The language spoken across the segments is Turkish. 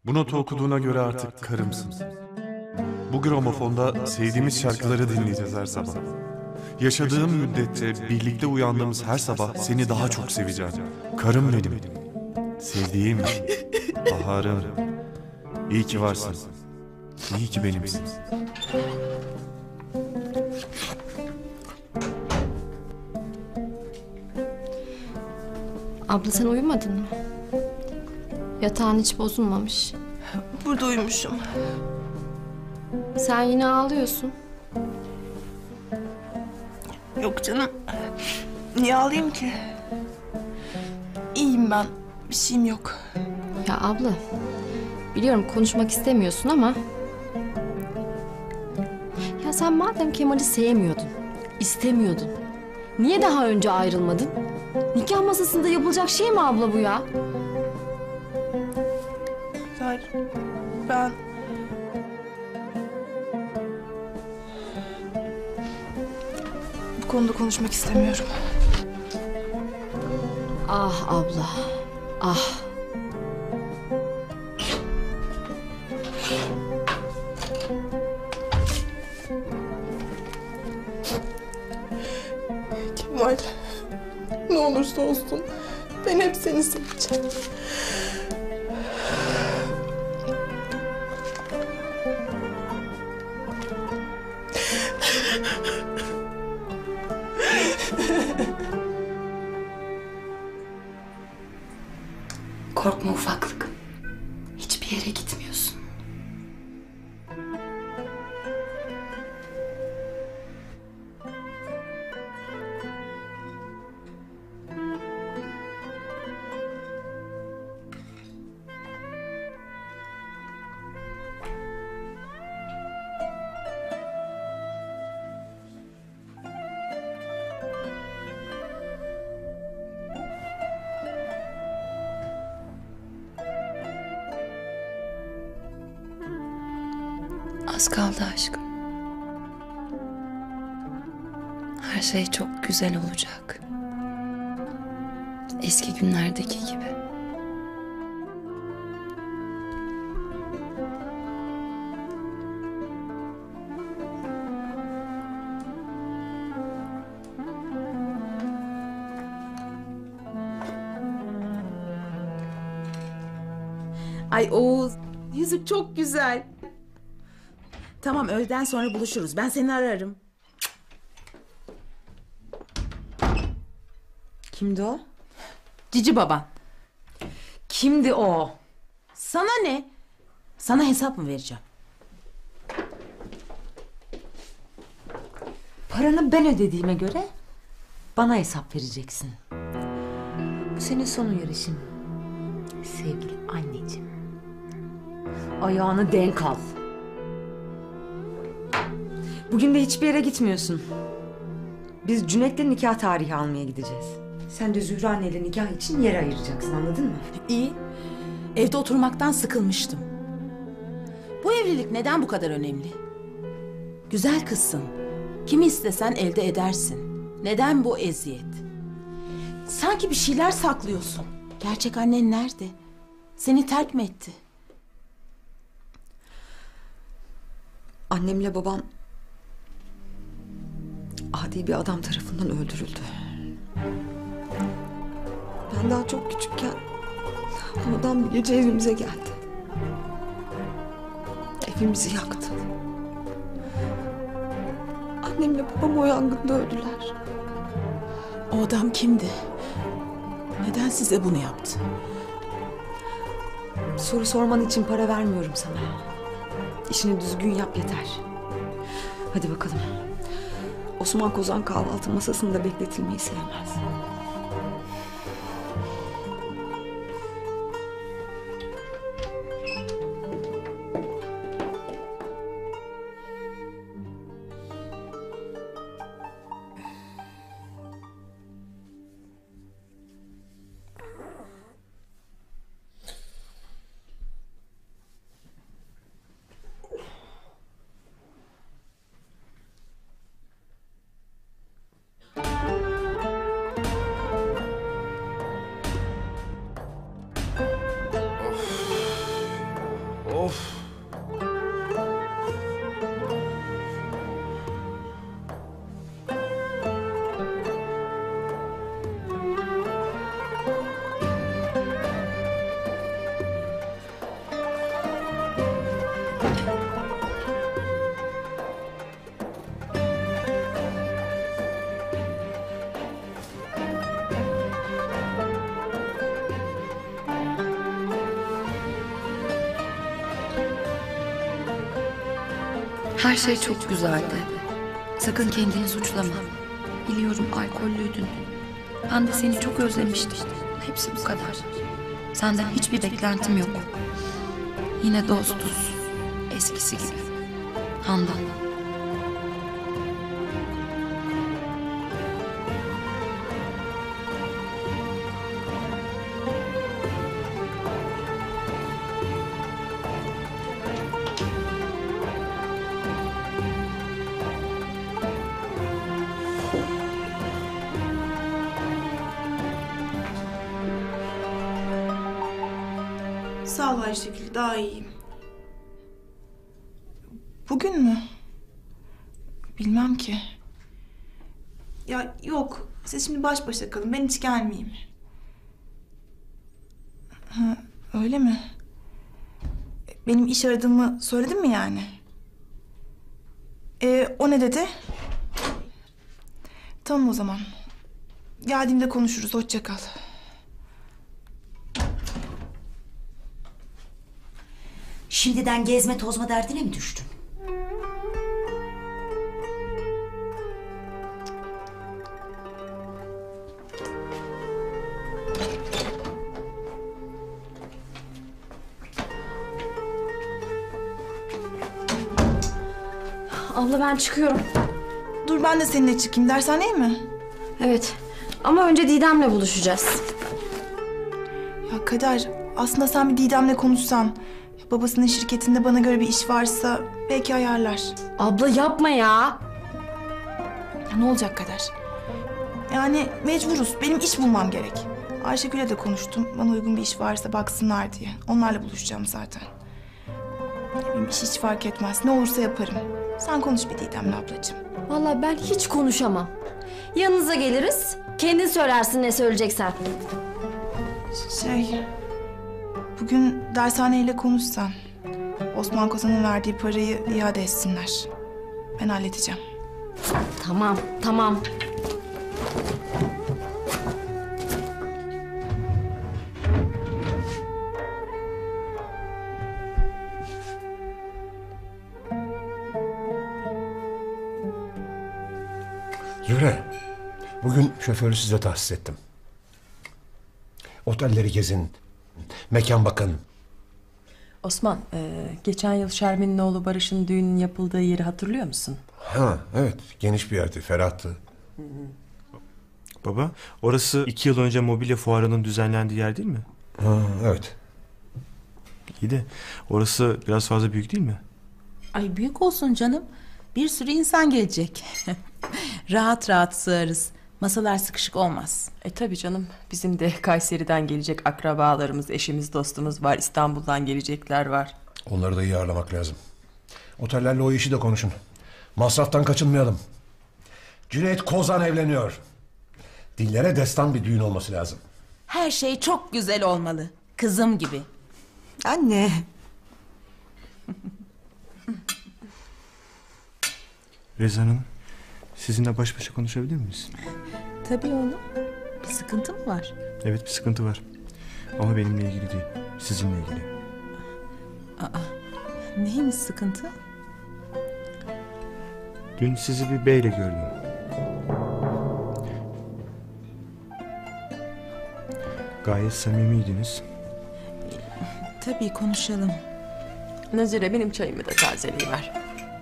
Bu notu okuduğuna göre artık karımsın. Bu gramofonda sevdiğimiz şarkıları dinleyeceğiz her sabah. Yaşadığım müddetçe birlikte uyandığımız her sabah seni daha çok seveceğim. Karım benim. Sevdiğim. Baharım. İyi ki varsın. İyi ki benimsin. Abla sen uyumadın mı? Yatağın hiç bozulmamış. Burada uyumuşum. Sen yine ağlıyorsun. Yok canım. Niye ağlayayım ki? İyiyim ben. Bir şeyim yok. Ya abla, biliyorum konuşmak istemiyorsun ama... Ya sen madem Kemal'i sevmiyordun, istemiyordun, niye daha önce ayrılmadın? Nikah masasında yapılacak şey mi abla bu ya? Ben... Bu konuda konuşmak istemiyorum. Ah abla, ah. Kemal, ne olursa olsun ben hep seni seveceğim. Korkma ufaklık. Hiçbir yere gitmiyorsun. Az kaldı aşkım. Her şey çok güzel olacak. Eski günlerdeki gibi. Ay Oğuz, yüzük çok güzel. Tamam, öğleden sonra buluşuruz. Ben seni ararım. Kimdi o? Cici baban. Kimdi o? Sana ne? Sana hesap mı vereceğim? Paranı ben ödediğime göre bana hesap vereceksin. Bu senin son uyarışın. Sevgili anneciğim. Ayağını denk al. Bugün de hiçbir yere gitmiyorsun. Biz Cüneyt'le nikah tarihi almaya gideceğiz. Sen de Zühre anneyle nikah için yer ayıracaksın, anladın mı? İyi. Evde oturmaktan sıkılmıştım. Bu evlilik neden bu kadar önemli? Güzel kızsın. Kimi istesen elde edersin. Neden bu eziyet? Sanki bir şeyler saklıyorsun. Gerçek annen nerede? Seni terk mi etti? Annemle babam adi bir adam tarafından öldürüldü. Ben daha çok küçükken bu adam bir gece evimize geldi. Evimizi yaktı. Annemle babam o yangında öldüler. O adam kimdi? Neden size bunu yaptı? Soru sorman için para vermiyorum sana. İşini düzgün yap yeter. Hadi bakalım. Osman Kozan kahvaltı masasında bekletilmeyi sevmez. Of. Her şey çok güzeldi. Sakın kendini suçlama. Biliyorum alkollüydün. Ben de seni çok özlemiştim. Hepsi bu kadar. Senden hiçbir beklentim yok. Yine dostuz. Eskisi gibi. Handan. Sağ ol Ayşegül, daha iyiyim. Bugün mü? Bilmem ki. Ya yok, siz şimdi baş başa kalın, ben hiç gelmeyeyim. Ha, öyle mi? Benim iş aradığımı söyledin mi yani? O ne dedi? Tamam o zaman. Geldiğimde konuşuruz, hoşça kal. Şimdiden gezme tozma derdine mi düştün? Abla ben çıkıyorum. Dur ben de seninle çıkayım, dershaneye mi? Evet. Ama önce Didem'le buluşacağız. Ya Kader, aslında sen bir Didem'le konuşsan... Babasının şirketinde bana göre bir iş varsa belki ayarlar. Abla yapma ya. Ya ne olacak Kader? Yani mecburuz. Benim iş bulmam gerek. Ayşegül'le de konuştum. Bana uygun bir iş varsa baksınlar diye. Onlarla buluşacağım zaten. Benim iş hiç fark etmez. Ne olursa yaparım. Sen konuş bir Didem'le ablacığım. Vallahi ben hiç konuşamam. Yanınıza geliriz. Kendin söylersin ne söyleyeceksen. Bugün dershaneyle konuşsan. Osman Kozan'ın verdiği parayı iade etsinler. Ben halledeceğim. Tamam, tamam. Zühre, bugün şoförü size tahsis ettim. Otelleri gezin, mekan bakın. Osman, geçen yıl Şermin'in oğlu Barış'ın düğünün yapıldığı yeri hatırlıyor musun? Ha, evet, geniş bir yerdi, ferahtı. Baba, orası 2 yıl önce mobilya fuarının düzenlendiği yer değil mi? Ha, evet. İyi de orası biraz fazla büyük değil mi? Ay büyük olsun canım. Bir sürü insan gelecek. Rahat rahat sığarız. Masalar sıkışık olmaz. Tabii canım. Bizim de Kayseri'den gelecek akrabalarımız, eşimiz, dostumuz var. İstanbul'dan gelecekler var. Onları da iyi ağırlamak lazım. Otellerle o işi de konuşun. Masraftan kaçınmayalım. Cüneyt Kozan evleniyor. Dillere destan bir düğün olması lazım. Her şey çok güzel olmalı. Kızım gibi. Anne. Rezan Hanım, sizinle baş başa konuşabilir miyiz? Tabii oğlum. Bir sıkıntı mı var? Evet, bir sıkıntı var. Ama benimle ilgili değil, sizinle ilgili. Neymiş sıkıntı? Dün sizi bir beyle gördüm. Gayet samimiydiniz. Tabii konuşalım. Nazire, benim çayımı da tazeleyiver.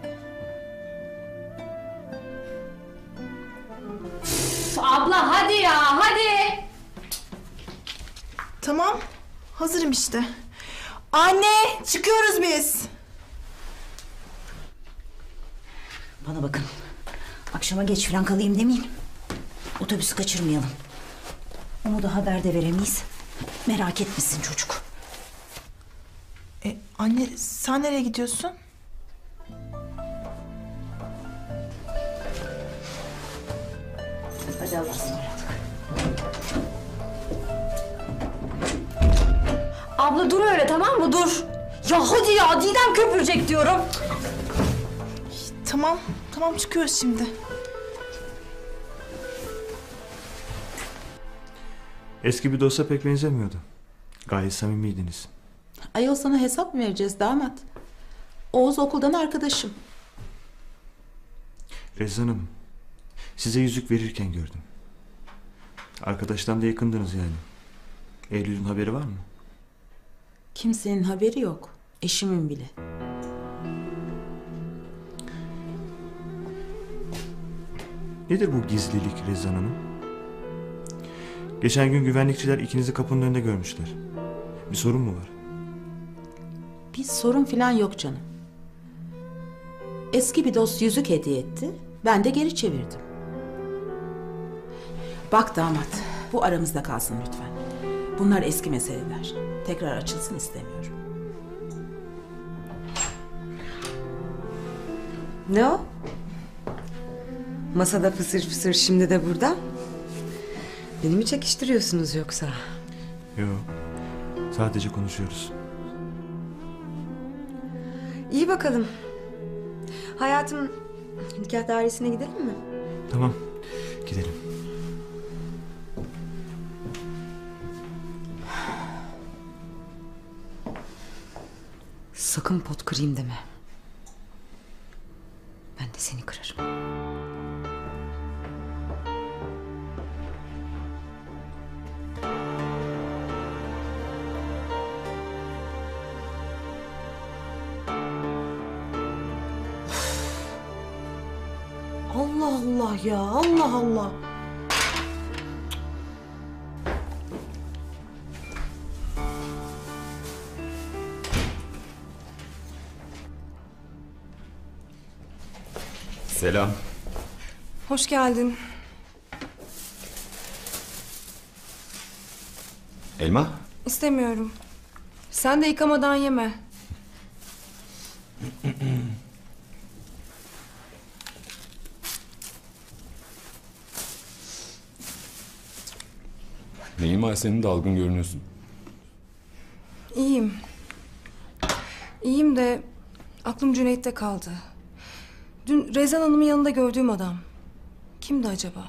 Abla hadi ya, hadi. Tamam, hazırım işte. Anne, çıkıyoruz biz. Bana bakın. Akşama geç falan kalayım demeyin. Otobüsü kaçırmayalım. Onu da haber de veremeyiz. Merak etmesin çocuk. Anne sen nereye gidiyorsun? Hadi Allah'a ısmarladık. Abla dur öyle, tamam mı? Dur. Ya hadi ya, Didem köpürecek diyorum. Tamam çıkıyoruz şimdi. Eski bir dosta pek benzemiyordu. Gayet samimiydiniz. Ayol sana hesap mı vereceğiz damat? Oğuz okuldan arkadaşım. Rezan Hanım, size yüzük verirken gördüm. Arkadaştan da yakındınız yani. Eylül'ün haberi var mı? Kimsenin haberi yok. Eşimin bile. Nedir bu gizlilik Rezan Hanım? Geçen gün güvenlikçiler ikinizi kapının önünde görmüşler. Bir sorun mu var? Bir sorun falan yok canım. Eski bir dost yüzük hediye etti. Ben de geri çevirdim. Bak damat, bu aramızda kalsın lütfen. Bunlar eski meseleler. Tekrar açılsın istemiyorum. Ne o? Masada fısır fısır, şimdi de burada. Beni mi çekiştiriyorsunuz yoksa? Yok. Sadece konuşuyoruz. İyi bakalım. Hayatım, nikah dairesine gidelim mi? Tamam. Gidelim. Sakın pot kırayım deme. Ben de seni kırarım. Allah Allah ya, Allah Allah. Selam. Hoş geldin. Elma? İstemiyorum. Sen de yıkamadan yeme. Neyin var senin, dalgın görünüyorsun. İyiyim. İyiyim de aklım Cüneyt'te kaldı. Dün Rezan Hanım'ın yanında gördüğüm adam. Kimdi acaba?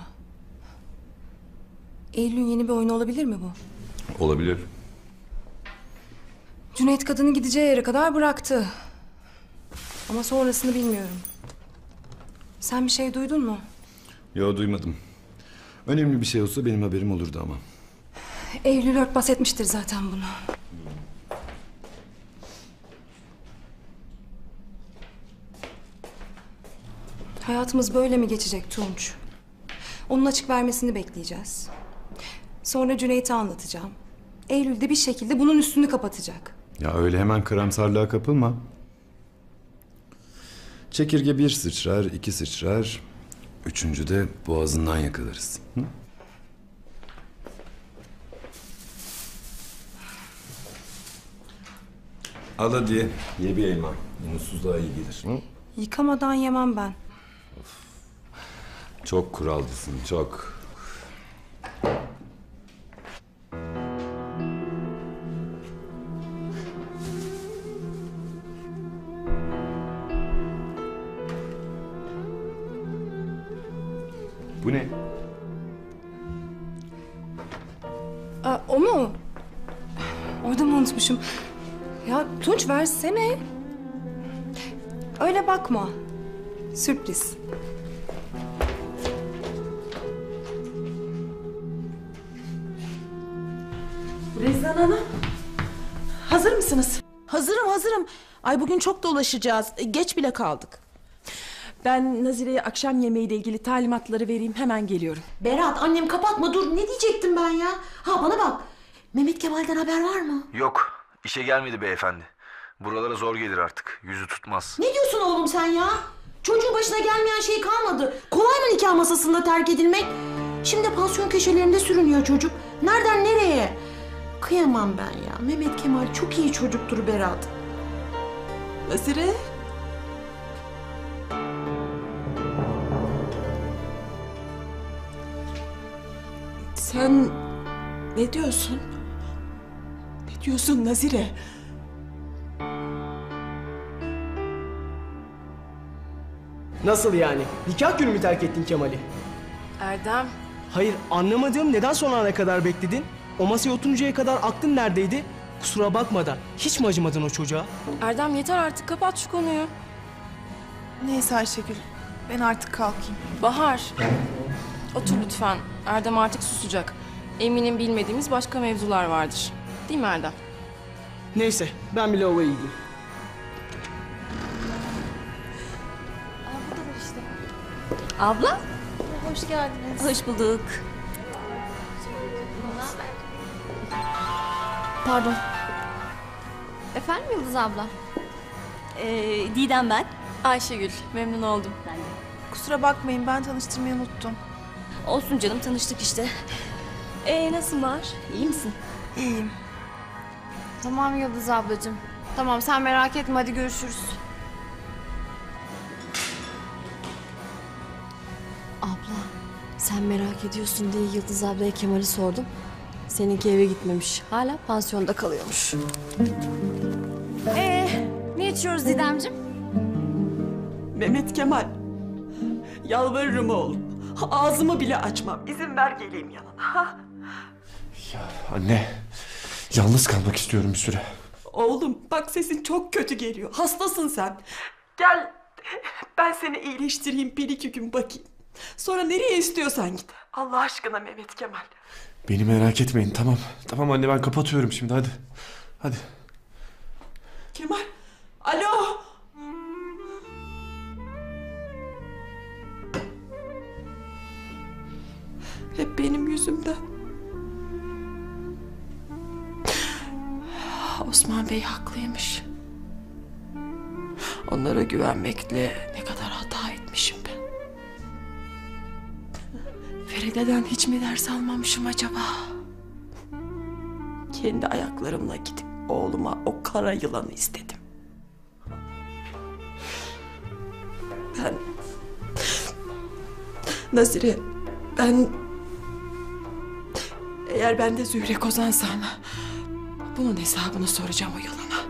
Eylül'ün yeni bir oyunu olabilir mi bu? Olabilir. Cüneyt kadını gideceği yere kadar bıraktı. Ama sonrasını bilmiyorum. Sen bir şey duydun mu? Yo, duymadım. Önemli bir şey olsa benim haberim olurdu ama. Eylül örtbas etmiştir zaten bunu. Hayatımız böyle mi geçecek Tunç? Onun açık vermesini bekleyeceğiz. Sonra Cüneyt'e anlatacağım. Eylül de bir şekilde bunun üstünü kapatacak. Ya öyle hemen karamsarlığa kapılma. Çekirge bir sıçrar, iki sıçrar. Üçüncü de boğazından yakalarız. Hı? Al hadi. Ye bir elma. Mutsuzluğa iyi gelir. Hı? Yıkamadan yemem ben. Çok kuralcısın, çok. Bu ne? O mu? Orada mı unutmuşum? Ya Tunç versene. Öyle bakma. Sürpriz. Rezan Hanım, hazır mısınız? Hazırım. Ay bugün çok dolaşacağız. Geç bile kaldık. Ben Nazire'ye akşam yemeğiyle ilgili talimatları vereyim, hemen geliyorum. Berat, annem kapatma, dur. Ne diyecektim ben ya? Ha bana bak. Mehmet Kemal'den haber var mı? Yok. İşe gelmedi beyefendi. Buralara zor gelir artık. Yüzü tutmaz. Ne diyorsun oğlum sen ya? Çocuğun başına gelmeyen şey kalmadı. Kolay mı nikah masasında terk edilmek? Şimdi pansiyon köşelerinde sürünüyor çocuk. Nereden nereye? Kıyamam ben ya. Mehmet Kemal çok iyi çocuktur Berat. Nazire? Sen ne diyorsun? Ne diyorsun Nazire? Nasıl yani? Nikah günü mü terk ettin Kemal'i? Erdem. Hayır, anlamadığım neden son ana kadar bekledin? O masaya oturuncaya kadar aklın neredeydi? Kusura bakma da hiç mi acımadın o çocuğa? Erdem yeter artık, kapat şu konuyu. Neyse Ayşegül, ben artık kalkayım. Bahar. Otur lütfen. Erdem artık susacak. Eminim bilmediğimiz başka mevzular vardır. Değil mi Erdem? Neyse, ben bir lavaboya gideyim. Abla? Hoş geldiniz. Hoş bulduk. Pardon. Efendim Yıldız abla? Didem ben. Ayşegül, memnun oldum. Kusura bakmayın, ben tanıştırmayı unuttum. Olsun canım, tanıştık işte. Nasıl var? İyi misin? İyiyim. Tamam Yıldız ablacığım. Tamam sen merak etme, hadi görüşürüz. Abla, sen merak ediyorsun diye Yıldız ablaya Kemal'i sordum. Seninki eve gitmemiş. Hala pansiyonda kalıyormuş. Ne içiyoruz Didemciğim? Mehmet Kemal. Yalvarırım oğlum. Ağzımı bile açmam. İzin ver geleyim yanına. Anne, yalnız kalmak istiyorum bir süre. Oğlum bak sesin çok kötü geliyor. Hastasın sen. Gel ben seni iyileştireyim, bir iki gün bakayım. Sonra nereye istiyorsan git. Allah aşkına Mehmet Kemal. Beni merak etmeyin, tamam. Tamam anne, ben kapatıyorum şimdi, hadi. Hadi. Kemal. Alo. Hep benim yüzümden. Osman Bey haklıymış. Onlara güvenmekle ne kadar hata etmişim ben. Feride'den hiç mi ders almamışım acaba? Kendi ayaklarımla gidip oğluma o kara yılanı istedim. Ben... Nazire, eğer ben de Zühre Kozansam bunun hesabını soracağım o yılana.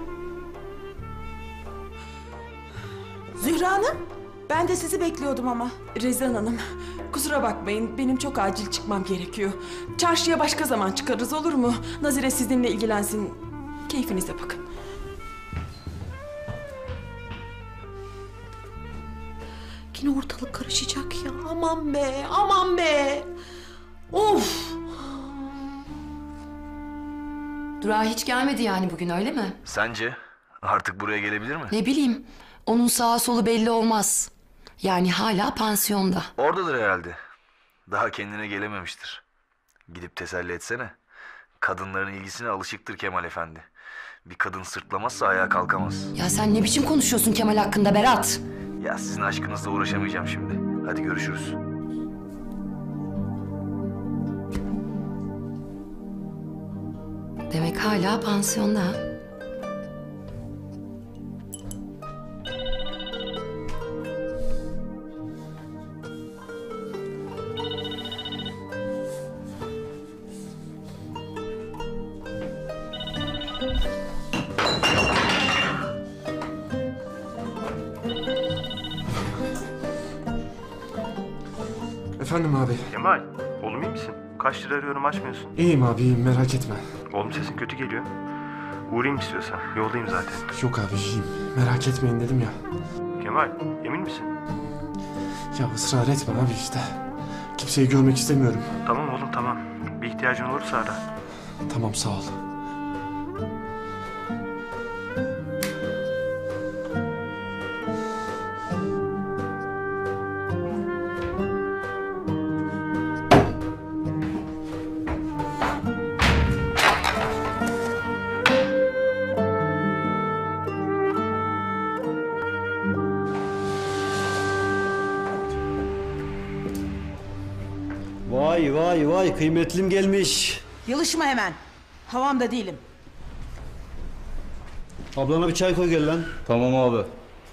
Zühre Hanım, ben de sizi bekliyordum ama. Rezan Hanım, kusura bakmayın, benim çok acil çıkmam gerekiyor. Çarşıya başka zaman çıkarız, olur mu? Nazire sizinle ilgilensin, keyfinize bakın. Yine ortalık karışacak ya. Aman be, aman be. Of. Durağa hiç gelmedi yani bugün, öyle mi? Sence? Artık buraya gelebilir mi? Ne bileyim, onun sağa solu belli olmaz. Yani hala pansiyonda. Oradadır herhalde. Daha kendine gelememiştir. Gidip teselli etsene. Kadınların ilgisine alışıktır Kemal Efendi. Bir kadın sırtlamazsa ayağa kalkamaz. Ya sen ne biçim konuşuyorsun Kemal hakkında Berat? Ya sizin aşkınızla uğraşamayacağım şimdi. Hadi görüşürüz. Demek hala pansiyonda ha? Efendim abi. Kemal, oğlum iyi misin? Kaç lira arıyorum açmıyorsun. İyiyim abi, iyiyim, merak etme. Oğlum sesin kötü geliyor. Uğrayayım istiyorsan. Yoldayım zaten. Yok abi, iyiyim. Merak etmeyin dedim ya. Kemal, emin misin? Ya ısrar etme abi işte. Kimseyi görmek istemiyorum. Tamam oğlum tamam. Bir ihtiyacın olursa ara. Tamam, sağ ol. Vay vay vay, kıymetlim gelmiş. Yılışma hemen. Havamda değilim. Ablana bir çay koy gel lan. Tamam abi.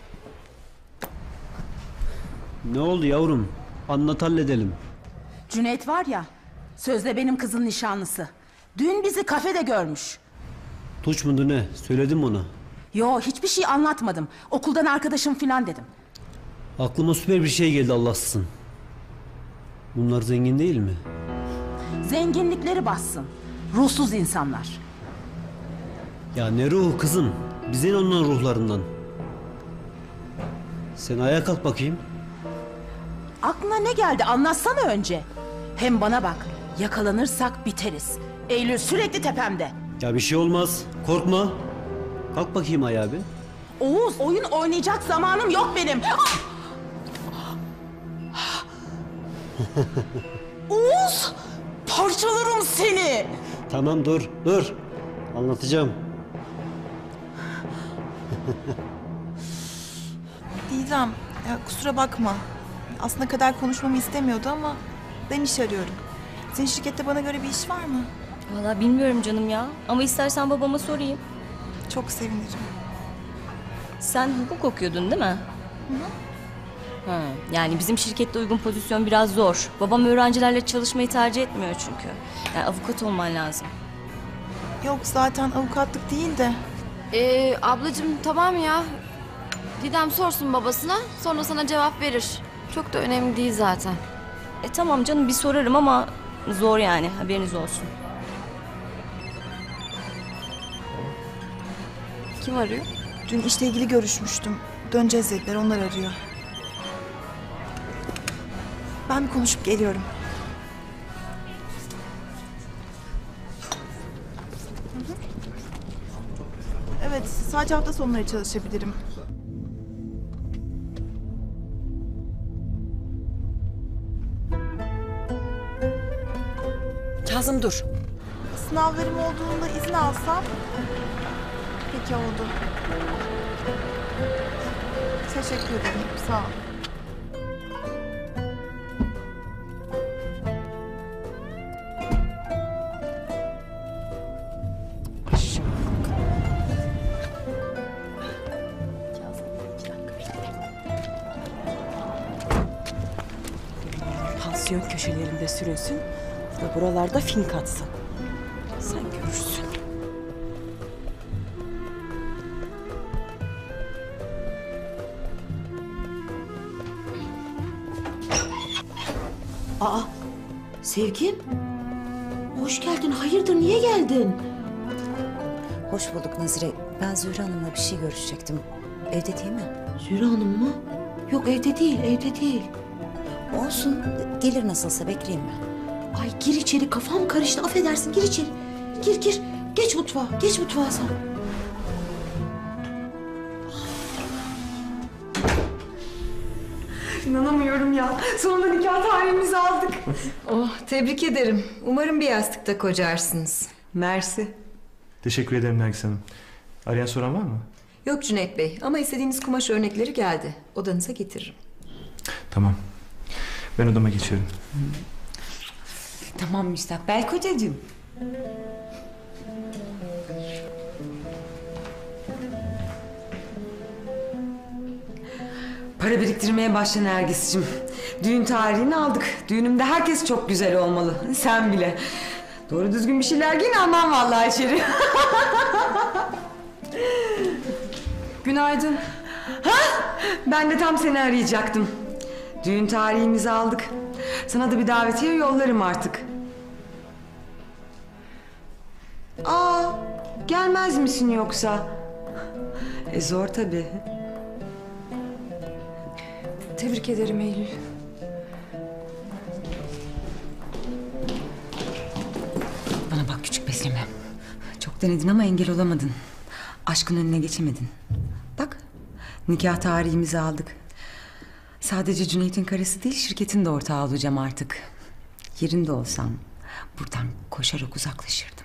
Ne oldu yavrum? Anlat halledelim. Cüneyt var ya, sözde benim kızın nişanlısı. Dün bizi kafede görmüş. Tuç mudur ne? Söyledim ona. Yo, hiçbir şey anlatmadım. Okuldan arkadaşım falan dedim. Aklıma süper bir şey geldi Allahsızın. Bunlar zengin değil mi? Zenginlikleri bassın. Ruhsuz insanlar. Ya ne ruhu kızım? Bize ne onların ruhlarından? Sen ayağa kalk bakayım. Aklına ne geldi anlatsana önce. Hem bana bak, yakalanırsak biteriz. Eylül sürekli tepemde. Ya bir şey olmaz. Korkma. Kalk bakayım ayağa bir. Oğuz, oyun oynayacak zamanım yok benim. Oğuz, parçalarım seni. Tamam dur. Anlatacağım. Didem, ya kusura bakma. Aslında Kader konuşmamı istemiyordu ama ben iş arıyorum. Senin şirkette bana göre bir iş var mı? Vallahi bilmiyorum canım ya. Ama istersen babama sorayım. Çok sevinirim. Sen hukuk okuyordun değil mi? Hı. Ha, yani bizim şirkette uygun pozisyon biraz zor. Babam öğrencilerle çalışmayı tercih etmiyor çünkü. Yani avukat olman lazım. Yok zaten avukatlık değil de. Ablacığım tamam ya. Didem sorsun babasına, sonra sana cevap verir. Çok da önemli değil zaten. Tamam canım, bir sorarım ama zor yani, haberiniz olsun. Kim arıyor? Dün işle ilgili görüşmüştüm. Döneceğiz dediler, onlar arıyor. Ben bir konuşup geliyorum. Hı hı. Evet, sadece hafta sonları çalışabilirim. Kazım dur. Sınavlarım olduğunda izin alsam. Peki oldu. Teşekkür ederim. Sağ ol. Pansiyon köşelerinde sürünsün ve buralarda fink atsın. Sen görürsün. Aa, Sevgim. Hoş geldin. Hayırdır, niye geldin? Hoş bulduk Nazire. Ben Zühre Hanım'la bir şey görüşecektim. Evde değil mi? Zühre Hanım mı? Yok, evde değil, evde değil. Olsun. Gelir nasılsa, bekleyeyim ben. Ay gir içeri, kafam karıştı, affedersin, gir içeri. Gir. Geç mutfağa sen. İnanamıyorum ya. Sonunda nikah tarihimizi aldık. Oh, tebrik ederim. Umarım bir yastıkta kocarsınız. Mersi. Teşekkür ederim Nergis Hanım. Arayan soran var mı? Yok Cüneyt Bey ama istediğiniz kumaş örnekleri geldi. Odanıza getiririm. Tamam. Ben odama geçiyorum. Tamam müstakbel kocacığım. Para biriktirmeye başla Nergis'cim. Düğün tarihini aldık. Düğünümde herkes çok güzel olmalı. Sen bile. Doğru düzgün bir şeyler giyin, almam vallahi içeri. Günaydın. Ben de tam seni arayacaktım. Düğün tarihimizi aldık. Sana da bir davetiye yollarım artık. Aa, gelmez misin yoksa? Zor tabii. Tebrik ederim Eylül. Bana bak küçük besleme. Çok denedin ama engel olamadın. Aşkın önüne geçemedin. Bak, nikah tarihimizi aldık. Sadece Cüneyt'in karısı değil, şirketin de ortağı olacağım artık. Yerinde olsam buradan koşarak uzaklaşırdım.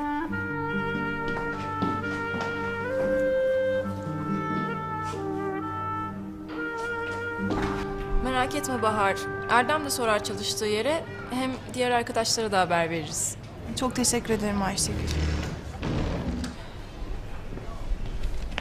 Merak etme Bahar. Erdem de sorar çalıştığı yere. Hem diğer arkadaşlara da haber veririz. Çok teşekkür ederim Ayşegül.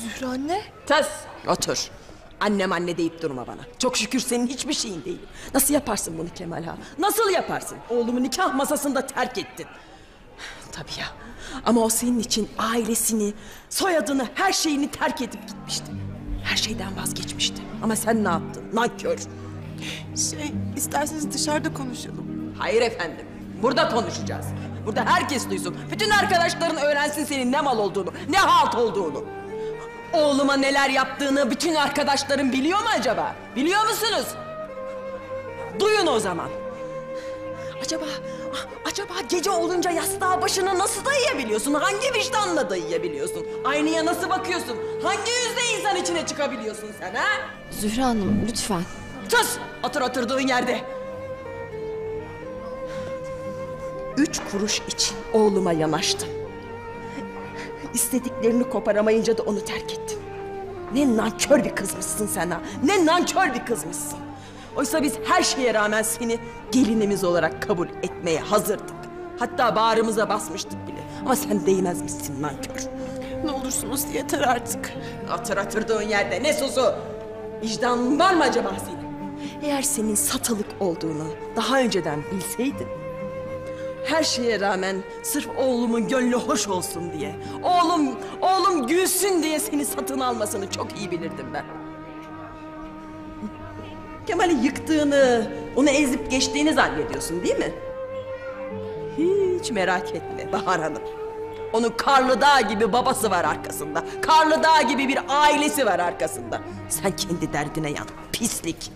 Zühre anne. Tez otur. Annem anne deyip durma bana. Çok şükür senin hiçbir şeyin değilim. Nasıl yaparsın bunu Kemal ha? Nasıl yaparsın? Oğlumu nikah masasında terk ettin. Tabii ya. Ama o senin için ailesini, soyadını, her şeyini terk edip gitmişti. Her şeyden vazgeçmişti. Ama sen ne yaptın? Nankör. İsterseniz dışarıda konuşalım. Hayır efendim. Burada konuşacağız. Burada herkes duysun. Bütün arkadaşların öğrensin senin ne mal olduğunu, ne halt olduğunu. Oğluma neler yaptığını bütün arkadaşların biliyor mu acaba? Biliyor musunuz? Duyun o zaman. Acaba gece olunca yastığa başını nasıl dayayabiliyorsun? Hangi vicdanla dayayabiliyorsun? Aynaya nasıl bakıyorsun? Hangi yüzle insan içine çıkabiliyorsun sen ha? Zühre Hanım lütfen. Sus! Otur oturduğun yerde. 3 kuruş için oğluma yanaştım. İstediklerini koparamayınca da onu terk ettim. Ne nankör bir kızmışsın sen ha. Ne nankör bir kızmışsın. Oysa biz her şeye rağmen seni gelinimiz olarak kabul etmeye hazırdık. Hatta bağrımıza basmıştık bile. Ama sen değmezmişsin nankör. Ne olursunuz yeter artık. Oturduğun yerde ne susu? Vicdanın var mı acaba senin? Eğer senin satılık olduğunu daha önceden bilseydin... her şeye rağmen sırf oğlumun gönlü hoş olsun diye... oğlum gülsün diye seni satın almasını çok iyi bilirdim ben. Kemal'i yıktığını, onu ezip geçtiğini zannediyorsun değil mi? Hiç merak etme Bahar Hanım. Onun Karlı Dağ gibi babası var arkasında. Karlı Dağ gibi bir ailesi var arkasında. Sen kendi derdine yan, pislik.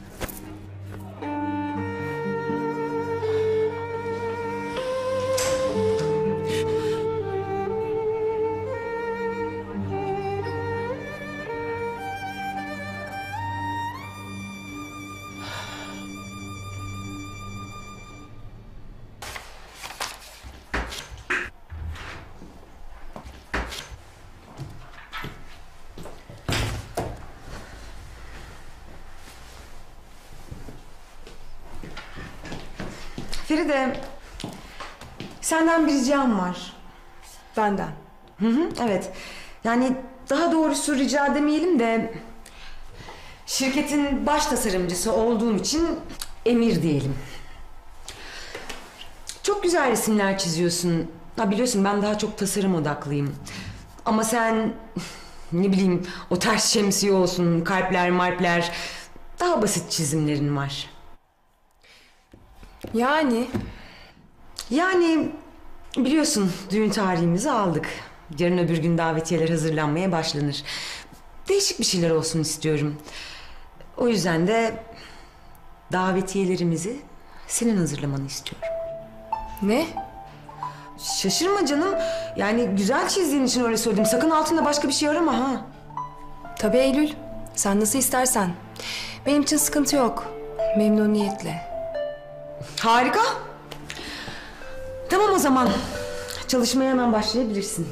Feride, senden bir ricam var. Benden. Evet. Yani daha doğrusu rica demeyelim de... şirketin baş tasarımcısı olduğum için emir diyelim. Çok güzel resimler çiziyorsun. Ha biliyorsun ben daha çok tasarım odaklıyım. Ama sen ne bileyim o ters şemsiye olsun, kalpler, marpler, daha basit çizimlerin var. Yani biliyorsun düğün tarihimizi aldık. Yarın öbür gün davetiyeler hazırlanmaya başlanır. Değişik bir şeyler olsun istiyorum. O yüzden de davetiyelerimizi senin hazırlamanı istiyorum. Ne? Şaşırma canım. Yani güzel çizdiğin için öyle söyledim. Sakın altında başka bir şey arama ha. Tabii Eylül. Sen nasıl istersen. Benim için sıkıntı yok. Memnuniyetle. Harika. Tamam o zaman. Çalışmaya hemen başlayabilirsin.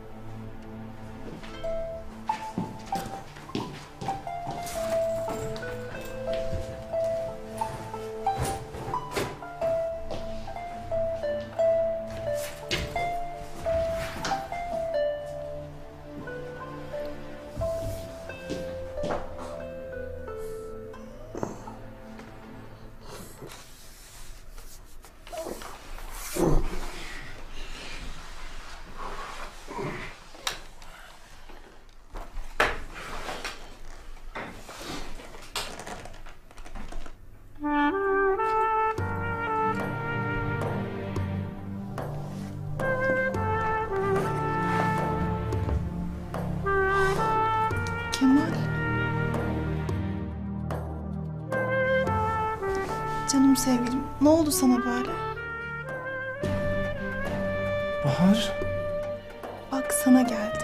Kemal. Canım sevgilim, ne oldu sana böyle? Bahar. Bak sana geldim.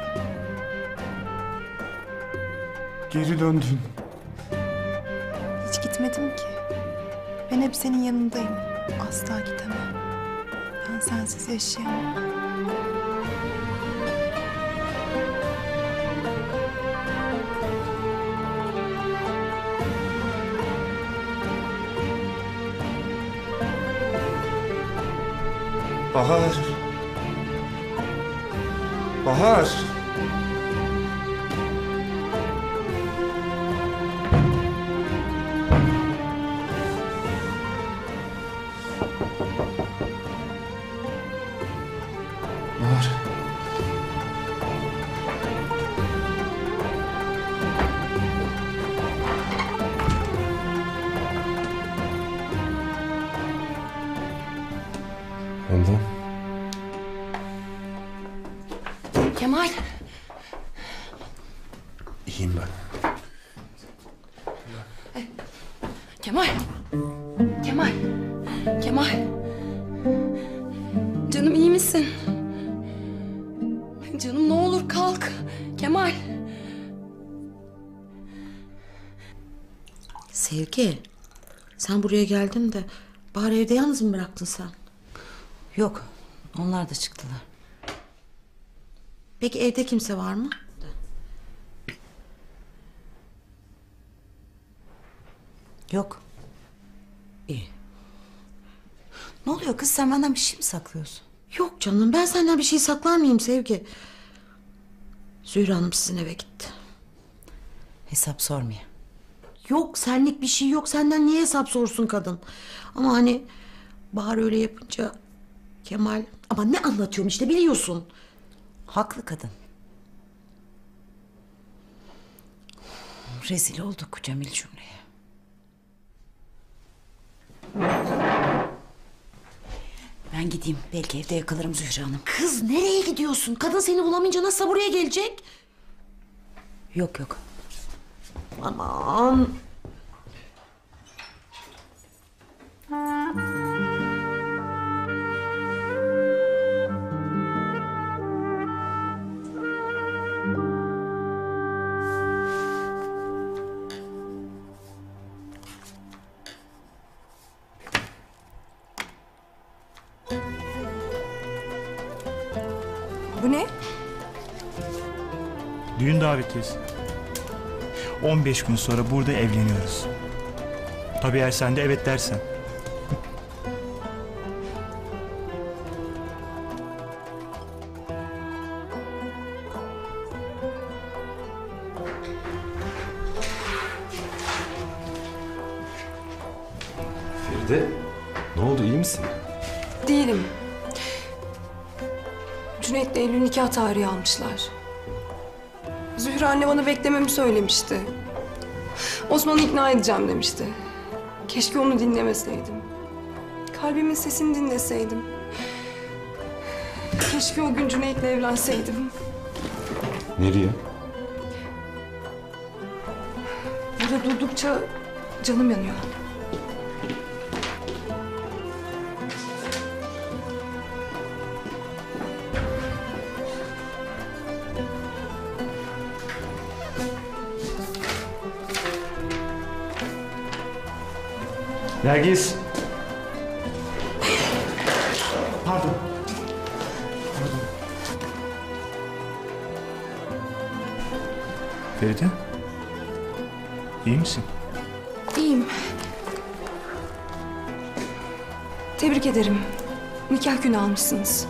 Geri döndün. Hiç gitmedim ki. Ben hep senin yanındayım. Asla gidemem. Ben sensiz yaşayamam. Bahar. Bahar. Kemal. İyiyim ben. Kemal. Kemal. Kemal. Canım iyi misin? Canım ne olur kalk. Kemal. Sevgi, sen buraya geldin de Bahar'ı evde yalnız mı bıraktın sen? Yok, onlar da çıktılar. Peki evde kimse var mı? Yok. İyi. Ne oluyor kız, sen benden bir şey mi saklıyorsun? Yok canım, ben senden bir şey saklar mıyım Sevgi? Zühre Hanım sizin eve gitti. Hesap sormaya. Yok, senlik bir şey yok. Senden niye hesap sorsun kadın? Ama hani Bahar öyle yapınca Kemal... Ama ne anlatıyorum işte, biliyorsun. Haklı kadın. Rezil olduk Cemil cümleye. Ben gideyim. Belki evde yakalarım Zühre Hanım. Kız nereye gidiyorsun? Kadın seni bulamayınca nasıl buraya gelecek? Yok yok. Aman. Bu ne? Düğün davetiyesi. 15 gün sonra burada evleniyoruz. Tabii eğer sen de evet dersen. Feride, ne oldu, iyi misin? Değilim. Cüneyt'le Eylül nikah tarihi almışlar. Zühre anne bana beklememi söylemişti. Osman'ı ikna edeceğim demişti. Keşke onu dinlemeseydim. Kalbimin sesini dinleseydim. Keşke o gün Cüneyt'le evlenseydim. Nereye? Burada durdukça canım yanıyor. Nergis. Pardon. Feride. İyi misin? İyiyim. Tebrik ederim. Nikah günü almışsınız.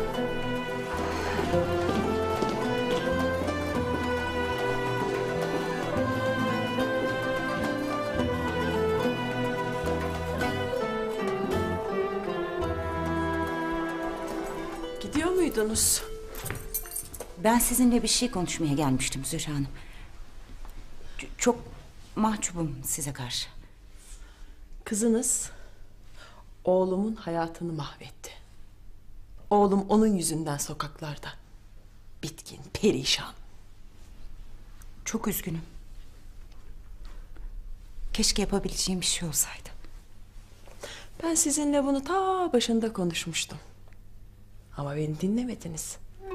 Gidiyor muydunuz? Ben sizinle bir şey konuşmaya gelmiştim Zühre Hanım. Çok mahcubum size karşı. Kızınız oğlumun hayatını mahvetti. Oğlum onun yüzünden sokaklarda. Bitkin, perişan. Çok üzgünüm. Keşke yapabileceğim bir şey olsaydı. Ben sizinle bunu ta başında konuşmuştum. Ama beni dinlemediniz.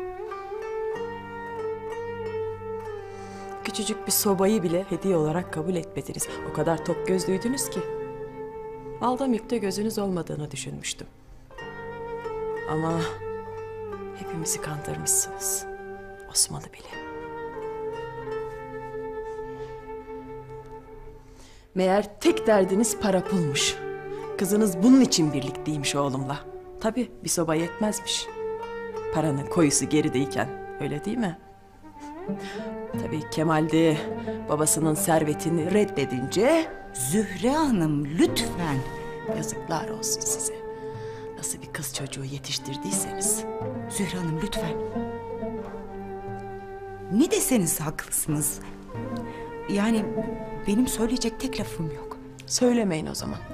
Küçücük bir sobayı bile hediye olarak kabul etmediniz. O kadar tok gözlüydünüz ki. Malda mülkte gözünüz olmadığını düşünmüştüm. Ama hepimizi kandırmışsınız. Osman'ı bile. Meğer tek derdiniz para pulmuş. Kızınız bunun için birlikteymiş oğlumla. Tabii bir soba yetmezmiş. Paranın koyusu gerideyken, öyle değil mi? Tabii Kemal de babasının servetini reddedince... Zühre Hanım lütfen. Yazıklar olsun size. Nasıl bir kız çocuğu yetiştirdiyseniz. Zühre Hanım lütfen. Ne deseniz haklısınız. Yani benim söyleyecek tek lafım yok. Söylemeyin o zaman.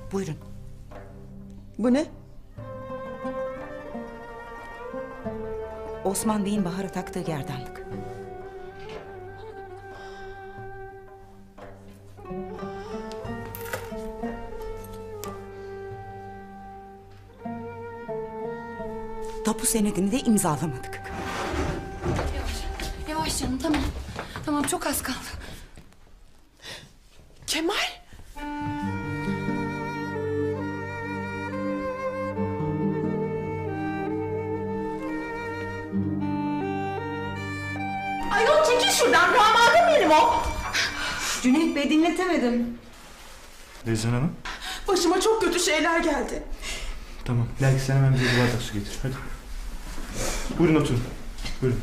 Buyurun. Bu ne? Osman Bey'in Bahar'a taktığı gerdanlık. Tapu senedini de imzalamadık. Yavaş canım, tamam. Tamam, çok az kaldı. Kemal. Ayol çekil şuradan, damadım benim o. Cüneyt Bey dinletemedim. Rezan Hanım. Başıma çok kötü şeyler geldi. Tamam. Belki sen hemen bize bir bardak su getir. Hadi. Buyurun oturun. Buyurun.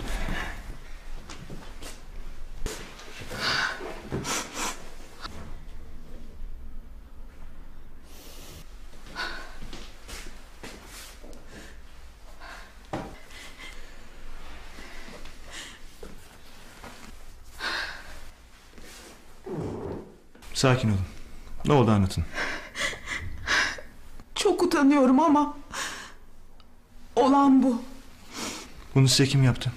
Sakin olun. Ne oldu anlatın. Çok utanıyorum ama olan bu. Bunu size kim yaptı?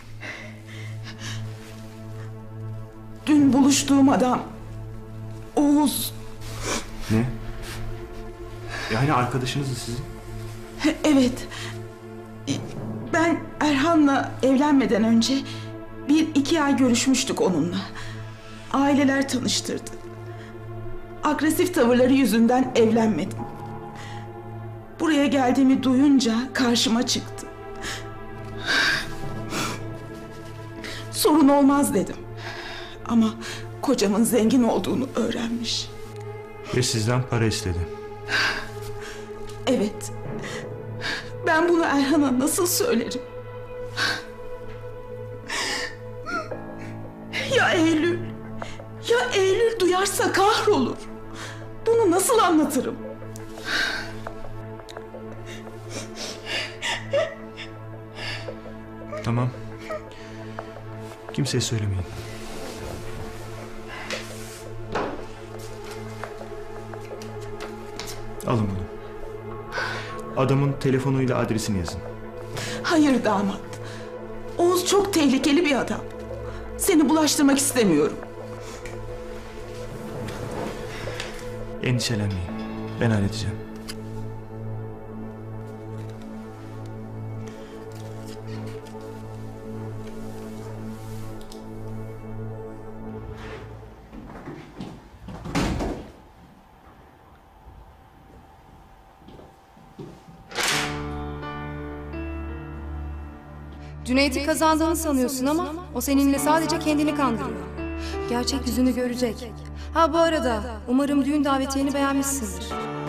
Dün buluştuğum adam Oğuz. Ne? Yani arkadaşınızdı sizin. Evet. Ben Erhan'la evlenmeden önce 1-2 ay görüşmüştük onunla. Aileler tanıştırdı. Agresif tavırları yüzünden evlenmedim. Buraya geldiğimi duyunca karşıma çıktı. Sorun olmaz dedim. Ama kocamın zengin olduğunu öğrenmiş. Ve sizden para istedi. Evet. Ben bunu Erhan'a nasıl söylerim? Ya Eylül? Ya Eylül duyarsa kahrolur. Bunu nasıl anlatırım? Tamam. Kimseye söylemeyin. Alın bunu. Adamın telefonuyla adresini yazın. Hayır damat. Oğuz çok tehlikeli bir adam. Seni bulaştırmak istemiyorum. Endişelenmeyin. Ben halledeceğim. Cüneyt'i kazandığını sanıyorsun ama o seninle sadece kendini kandırıyor. Gerçek yüzünü görecek. Ha bu arada umarım düğün davetiyeni beğenmişsindir.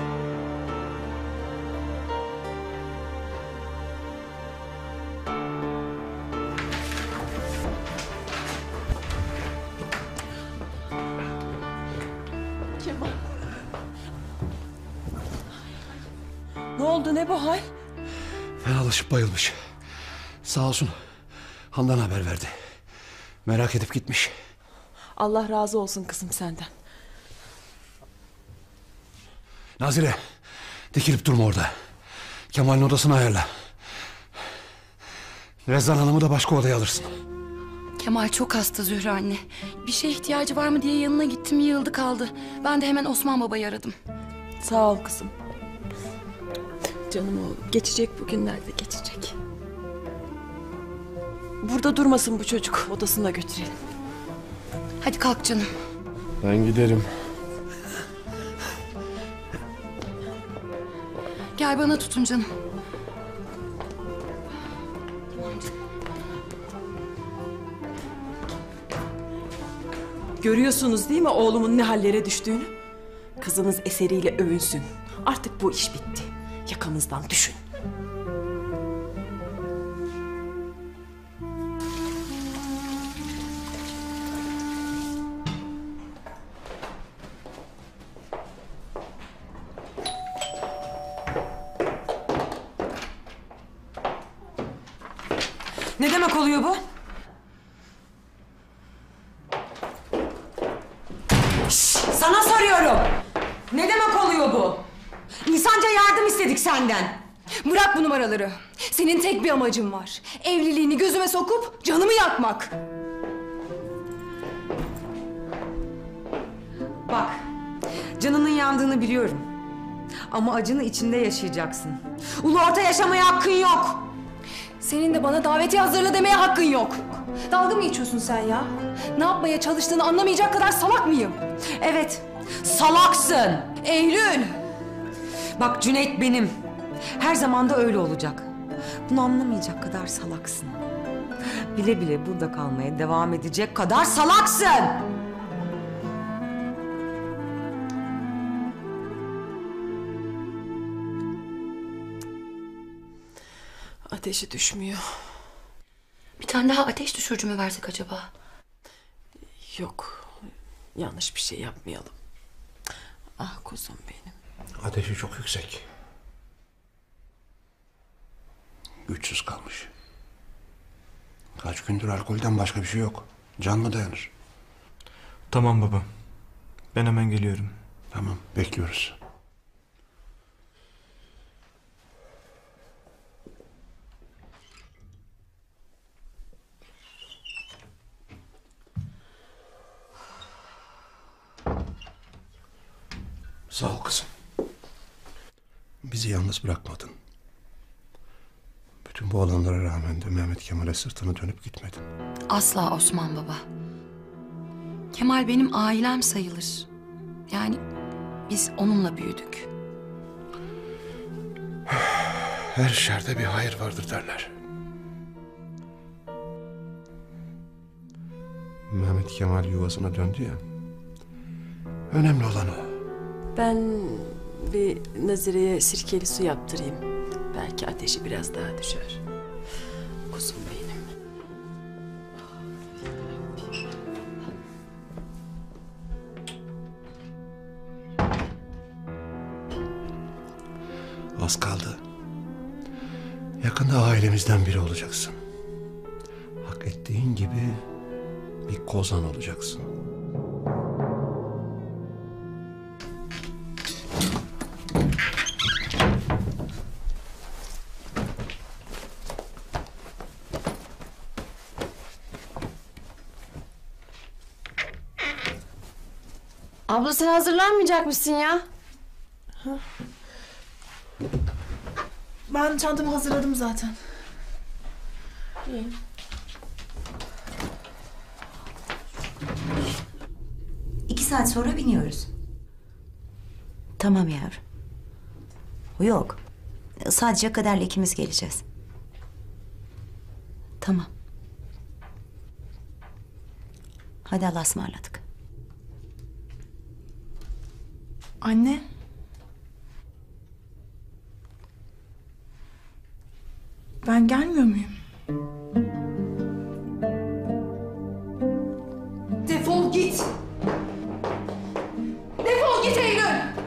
Kemal. Ne oldu, ne bu hal? Fenalaşıp bayılmış. Sağ olsun Handan haber verdi. Merak edip gitmiş. Allah razı olsun kızım senden. Nazire, dikilip durma orada. Kemal'in odasını ayarla. Rezan Hanım'ı da başka odaya alırsın. Kemal çok hasta Zühre anne. Bir şeye ihtiyacı var mı diye yanına gittim, yığıldı kaldı. Ben de hemen Osman babayı aradım. Sağ ol kızım. Canım oğlum, geçecek bugünler de geçecek. Burada durmasın bu çocuk, odasına götürelim. Hadi kalk canım. Ben giderim. Gel bana tutun canım. Görüyorsunuz değil mi oğlumun ne hallere düştüğünü? Kızınız eseriyle övünsün. Artık bu iş bitti. Yakamızdan düşün. Ne demek oluyor bu? Şşş, sana soruyorum. Ne demek oluyor bu? İnsanca yardım istedik senden. Bırak bu numaraları. Senin tek bir amacın var. Evliliğini gözüme sokup canımı yakmak. Bak, canının yandığını biliyorum. Ama acını içinde yaşayacaksın. Ulu orta yaşamaya hakkın yok. Senin de bana daveti hazırla demeye hakkın yok. Dalga mı geçiyorsun sen ya? Ne yapmaya çalıştığını anlamayacak kadar salak mıyım? Evet, salaksın. Eylül! Bak Cüneyt benim. Her zaman da öyle olacak. Bunu anlamayacak kadar salaksın. Bile bile burada kalmaya devam edecek kadar salaksın. Ateşi düşmüyor. Bir tane daha ateş düşürücü mü versek acaba? Yok. Yanlış bir şey yapmayalım. Ah kuzum benim. Ateşi çok yüksek. Güçsüz kalmış. Kaç gündür alkolden başka bir şey yok. Can mı dayanır? Tamam baba. Ben hemen geliyorum. Tamam, bekliyoruz. Sağ ol kızım. Bizi yalnız bırakmadın. Bütün bu olanlara rağmen de Mehmet Kemal'e sırtını dönüp gitmedin. Asla Osman baba. Kemal benim ailem sayılır. Yani biz onunla büyüdük. Her şerde bir hayır vardır derler. Mehmet Kemal yuvasına döndü ya. Önemli olan o. Ben bir Nazire'ye sirkeli su yaptırayım. Belki ateşi biraz daha düşer. Kuzum benim. Az kaldı. Yakında ailemizden biri olacaksın. Hak ettiğin gibi bir kozan olacaksın. Abla sen hazırlanmayacak mısın ya? Ben çantamı hazırladım zaten. İyi. İki saat sonra biniyoruz. Tamam yavrum. Yok. Sadece Kader'le ikimiz geleceğiz. Tamam. Hadi Allah'a ısmarladık. Anne. Ben gelmiyor muyum? Defol git! Defol git Eylül!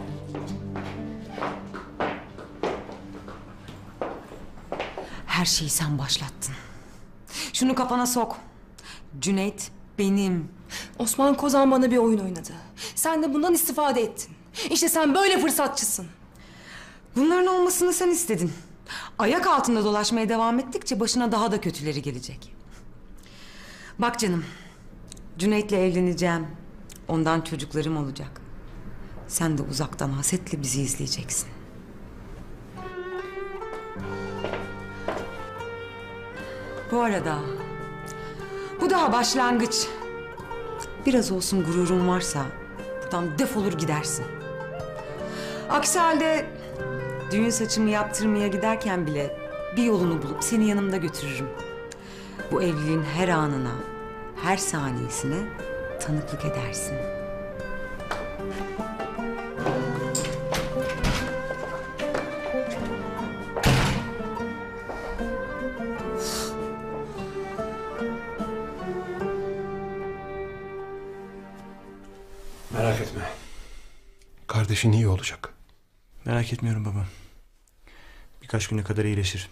Her şeyi sen başlattın. Şunu kafana sok. Cüneyt benim. Osman Kozan bana bir oyun oynadı. Sen de bundan istifade ettin. İşte sen böyle fırsatçısın. Bunların olmasını sen istedin. Ayak altında dolaşmaya devam ettikçe başına daha da kötüleri gelecek. Bak canım, Cüneyt'le evleneceğim. Ondan çocuklarım olacak. Sen de uzaktan hasetle bizi izleyeceksin. Bu arada, bu daha başlangıç. Biraz olsun gururun varsa buradan defolur gidersin. Aksi halde düğün saçımı yaptırmaya giderken bile bir yolunu bulup seni yanımda götürürüm. Bu evliliğin her anına, her saniyesine tanıklık edersin. Merak etme. Kardeşin iyi olacak. Merak etmiyorum baba. Birkaç güne kadar iyileşir.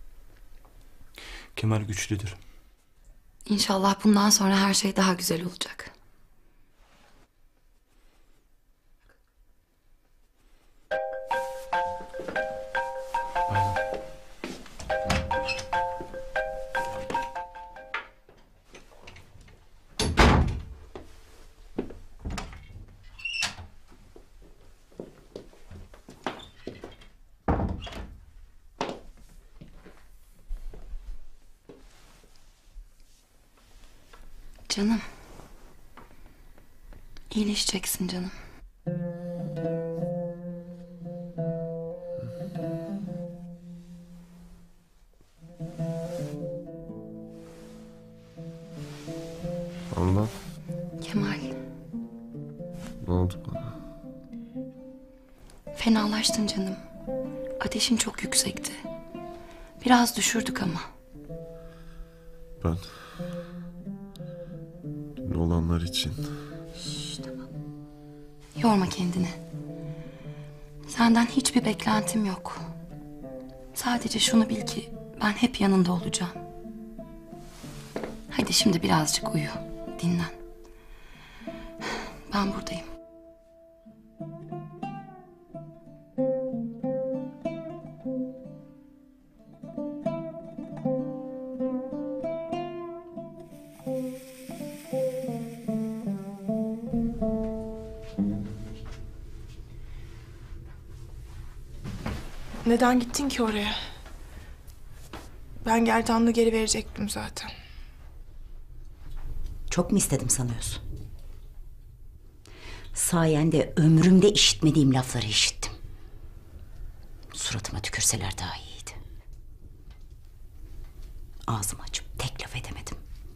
Kemal güçlüdür. İnşallah bundan sonra her şey daha güzel olacak. Canım. İyileşeceksin canım. Ondan Kemal, ne oldu bana? fenalaştın canım. Ateşin çok yüksekti. Biraz düşürdük ama. Ben dün olanlar için Yorma kendini. Senden hiçbir beklentim yok. Sadece şunu bil ki ben hep yanında olacağım. Hadi şimdi birazcık uyu, dinlen. Ben buradayım. Neden gittin ki oraya? Ben gerdanlığı geri verecektim zaten. Çok mu istedim sanıyorsun? Sayende ömrümde işitmediğim lafları işittim. Suratıma tükürseler daha iyiydi. Ağzımı açıp tek laf edemedim.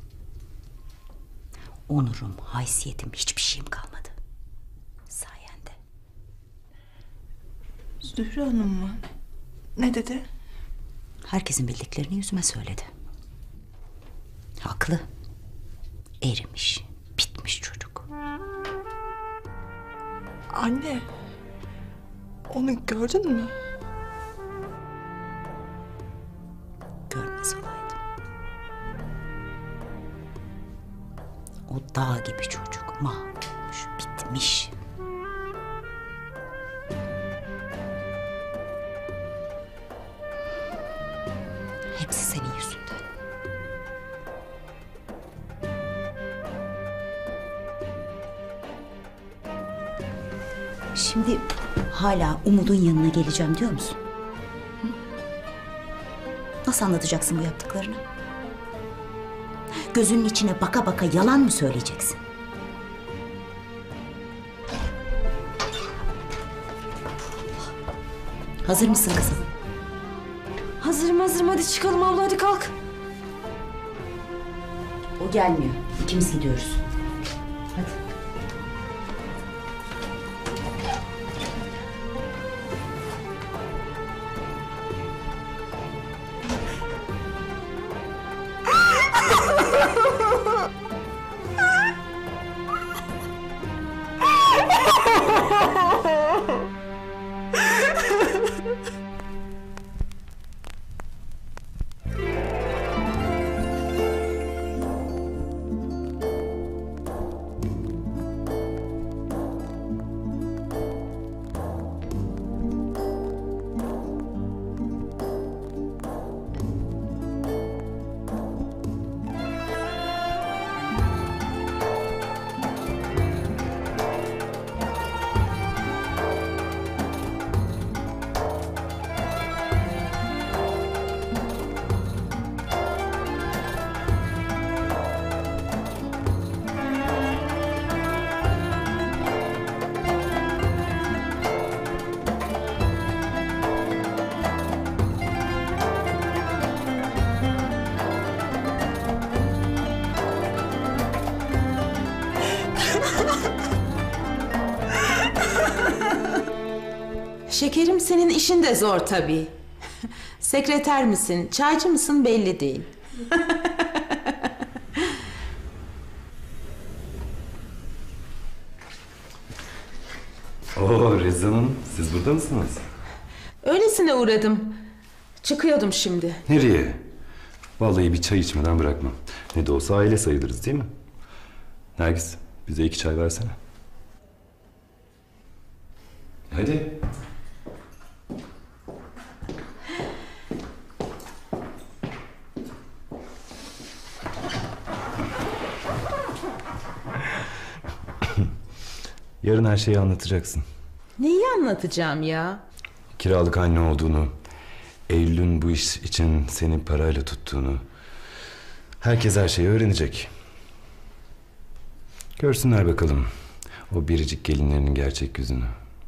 Onurum, haysiyetim, hiçbir şeyim kalmadı. Sayende. Zühre Hanım mı? Ne dedi? Herkesin bildiklerini yüzüme söyledi. Haklı. Erimiş, bitmiş çocuk. Anne, onu gördün mü? Görmez olaydım. O dağ gibi çocuk mahvolmuş, bitmiş. Hepsi senin yüzünden. Şimdi hala Umut'un yanına geleceğim diyor musun? Hı? Nasıl anlatacaksın bu yaptıklarını? Gözünün içine baka baka yalan mı söyleyeceksin? Hazır mısın kızım? Hazırım hadi çıkalım abla hadi kalk. O gelmiyor. İkimiz gidiyoruz. Hadi. Şekerim senin işin de zor tabii. Sekreter misin, çaycı mısın belli değil. Oo Rezan Hanım, siz burada mısınız? Öylesine uğradım. Çıkıyordum şimdi. Nereye? Vallahi bir çay içmeden bırakmam. Ne de olsa aile sayılırız değil mi? Nergis, bize 2 çay versene. Hadi. Yarın her şeyi anlatacaksın. Neyi anlatacağım ya? Kiralık anne olduğunu, Eylül'ün bu iş için seni parayla tuttuğunu. Herkes her şeyi öğrenecek. Görsünler bakalım o biricik gelinlerinin gerçek yüzünü.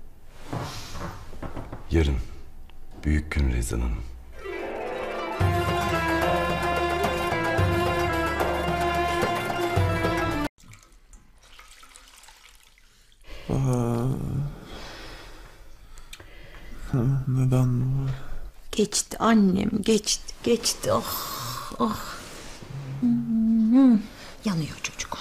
Yarın büyük gün Rezan Hanım. Neden? Geçti annem, geçti. Ah. Yanıyor çocuk.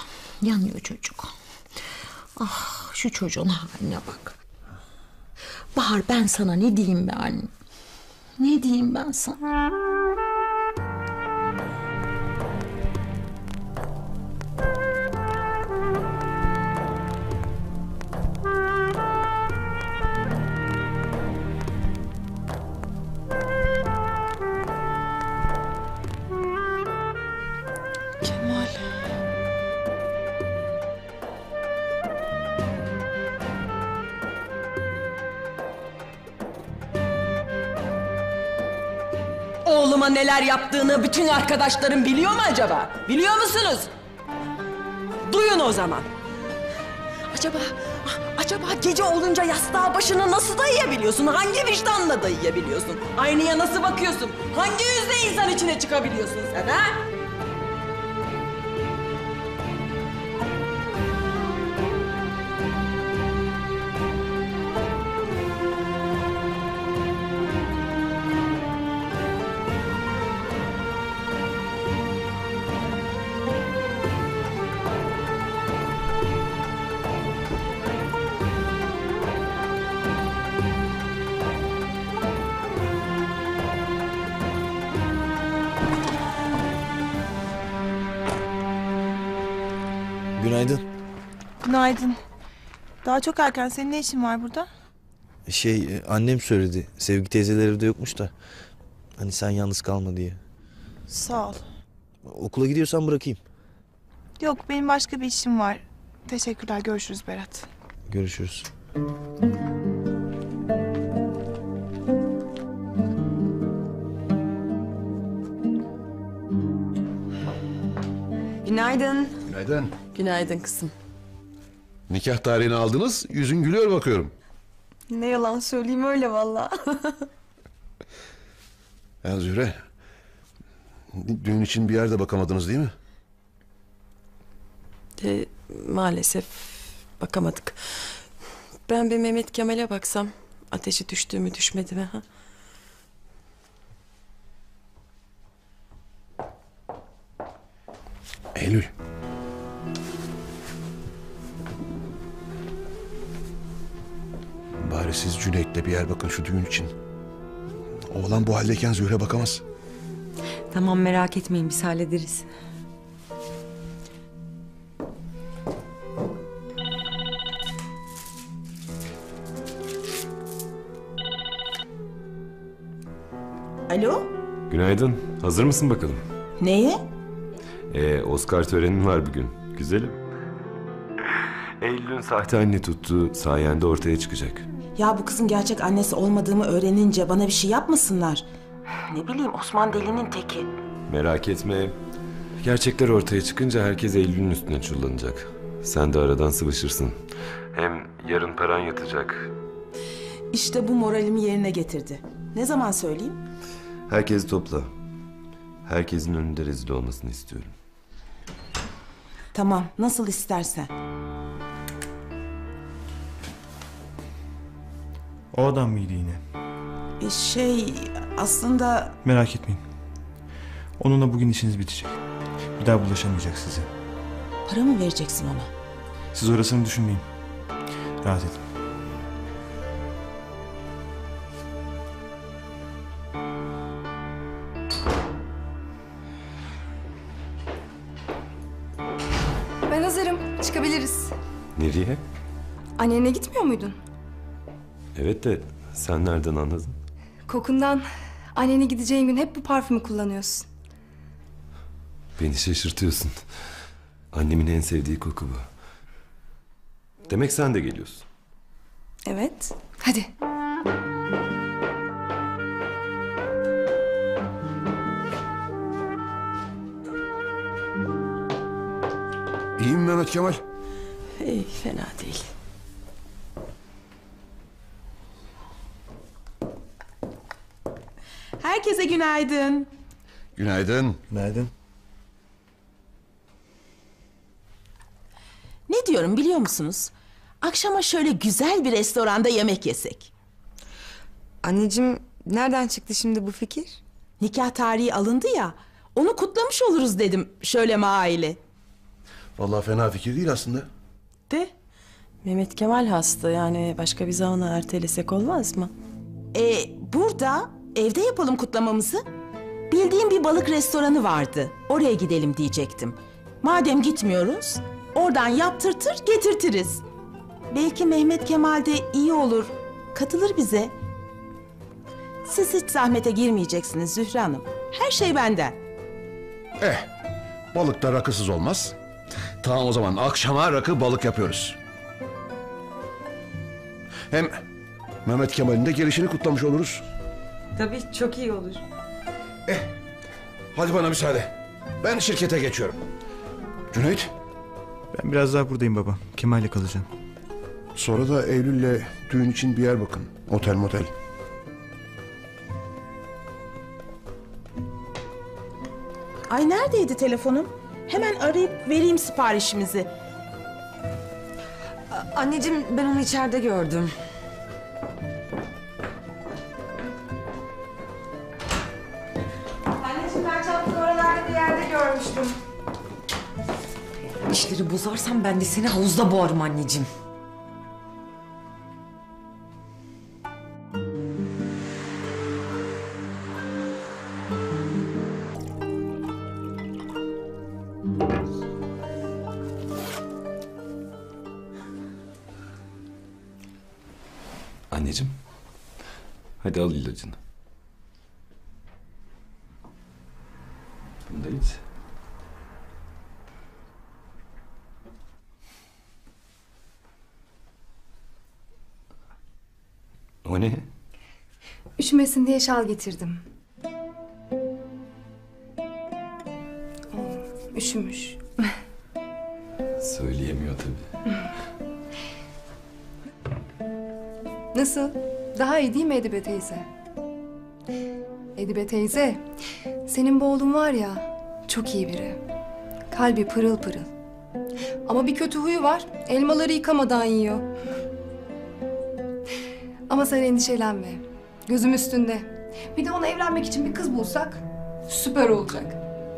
Ah, şu çocuğun haline bak. Bahar, ben sana ne diyeyim be anne? Ne diyeyim ben sana? Kemal. Oğluma neler yaptığını bütün arkadaşlarım biliyor mu acaba? Biliyor musunuz? Duyun o zaman. Acaba gece olunca yastığa başını nasıl dayayabiliyorsun? Hangi vicdanla dayayabiliyorsun? Aynaya nasıl bakıyorsun? Hangi yüzle insan içine çıkabiliyorsun sen ha? Günaydın. Günaydın. Daha çok erken. Senin ne işin var burada? Annem söyledi. Sevgi teyzeleri evde yokmuş da. Hani sen yalnız kalma diye. Sağ ol. Okula gidiyorsan bırakayım. Yok, benim başka bir işim var. Teşekkürler. Görüşürüz Berat. Görüşürüz. Günaydın. Günaydın. Günaydın kızım. Nikah tarihini aldınız, yüzün gülüyor bakıyorum. Ne yalan söyleyeyim, öyle vallahi. Ya Zühre, düğün için bir yerde bakamadınız değil mi? Maalesef bakamadık. Ben bir Mehmet Kemal'e baksam, ateşi düştü mü düşmedi mi? Ha? Eylül. Bari siz Cüneyt'le bir yer bakın şu düğün için. Oğlan bu haldeyken Zühre bakamaz. Tamam, merak etmeyin, biz hallederiz. Alo? Günaydın. Hazır mısın bakalım? Neye? Oscar törenin var bugün. Güzelim. Eylül'ün sahte anne tuttuğu sayende ortaya çıkacak. Ya bu kızın gerçek annesi olmadığımı öğrenince bana bir şey yapmasınlar. Ne bileyim, Osman delinin teki. Merak etme. Gerçekler ortaya çıkınca herkes Eylül'ün üstüne çullanacak. Sen de aradan sıvışırsın. Hem yarın paran yatacak. İşte bu moralimi yerine getirdi. Ne zaman söyleyeyim? Herkesi topla. Herkesin önünde rezil olmasını istiyorum. Tamam, nasıl istersen. O adam mıydı yine? Aslında... Merak etmeyin. Onunla bugün işiniz bitecek. Bir daha bulaşamayacak size. Para mı vereceksin ona? Siz orasını düşünmeyin. Rahat edin. Ben hazırım. Çıkabiliriz. Nereye? Annene gitmiyor muydun? Evet de sen nereden anladın? Kokundan. Annene gideceğin gün hep bu parfümü kullanıyorsun. Beni şaşırtıyorsun. Annemin en sevdiği koku bu. Demek sen de geliyorsun. Evet. Hadi. İyiyim Mehmet Kemal. İyi, fena değil. Herkese günaydın. Günaydın. Günaydın. Ne diyorum biliyor musunuz? Akşama şöyle güzel bir restoranda yemek yesek. Anneciğim, nereden çıktı şimdi bu fikir? Nikah tarihi alındı ya. Onu kutlamış oluruz dedim şöyle aile. Vallahi fena fikir değil aslında. De Mehmet Kemal hasta, yani başka bir zamana ertelesek olmaz mı? Burada evde yapalım kutlamamızı. Bildiğim bir balık restoranı vardı. Oraya gidelim diyecektim. Madem gitmiyoruz, oradan yaptırtır getirtiriz. Belki Mehmet Kemal de iyi olur, katılır bize. Siz hiç zahmete girmeyeceksiniz Zühre Hanım. Her şey benden. Balıkta rakısız olmaz. Tamam, o zaman akşama rakı balık yapıyoruz. Hem Mehmet Kemal'in de gelişini kutlamış oluruz. Tabii, çok iyi olur. Hadi bana müsaade. Ben şirkete geçiyorum. Cüneyt. Ben biraz daha buradayım baba. Kemal'le kalacağım. Sonra da Eylül'le düğün için bir yer bakın. Otel motel. Ay neredeydi telefonum? Hemen arayıp vereyim siparişimizi. Anneciğim, ben onu içeride gördüm. Anneciğim ben çantanı oralarda bir yerde görmüştüm. İşleri bozarsan ben de seni havuzda boğarım anneciğim. Anneciğim, hadi al ilacını. Bunu da iç. O ne? Üşümesin diye şal getirdim. Üşümüş. Söyleyemiyor tabii. Nasıl? Daha iyi değil mi Edibe teyze? Edibe teyze, senin bu oğlun var ya, çok iyi biri. Kalbi pırıl pırıl. Ama bir kötü huyu var, elmaları yıkamadan yiyor. Ama sen endişelenme, gözüm üstünde. Bir de ona evlenmek için bir kız bulsak, süper olacak.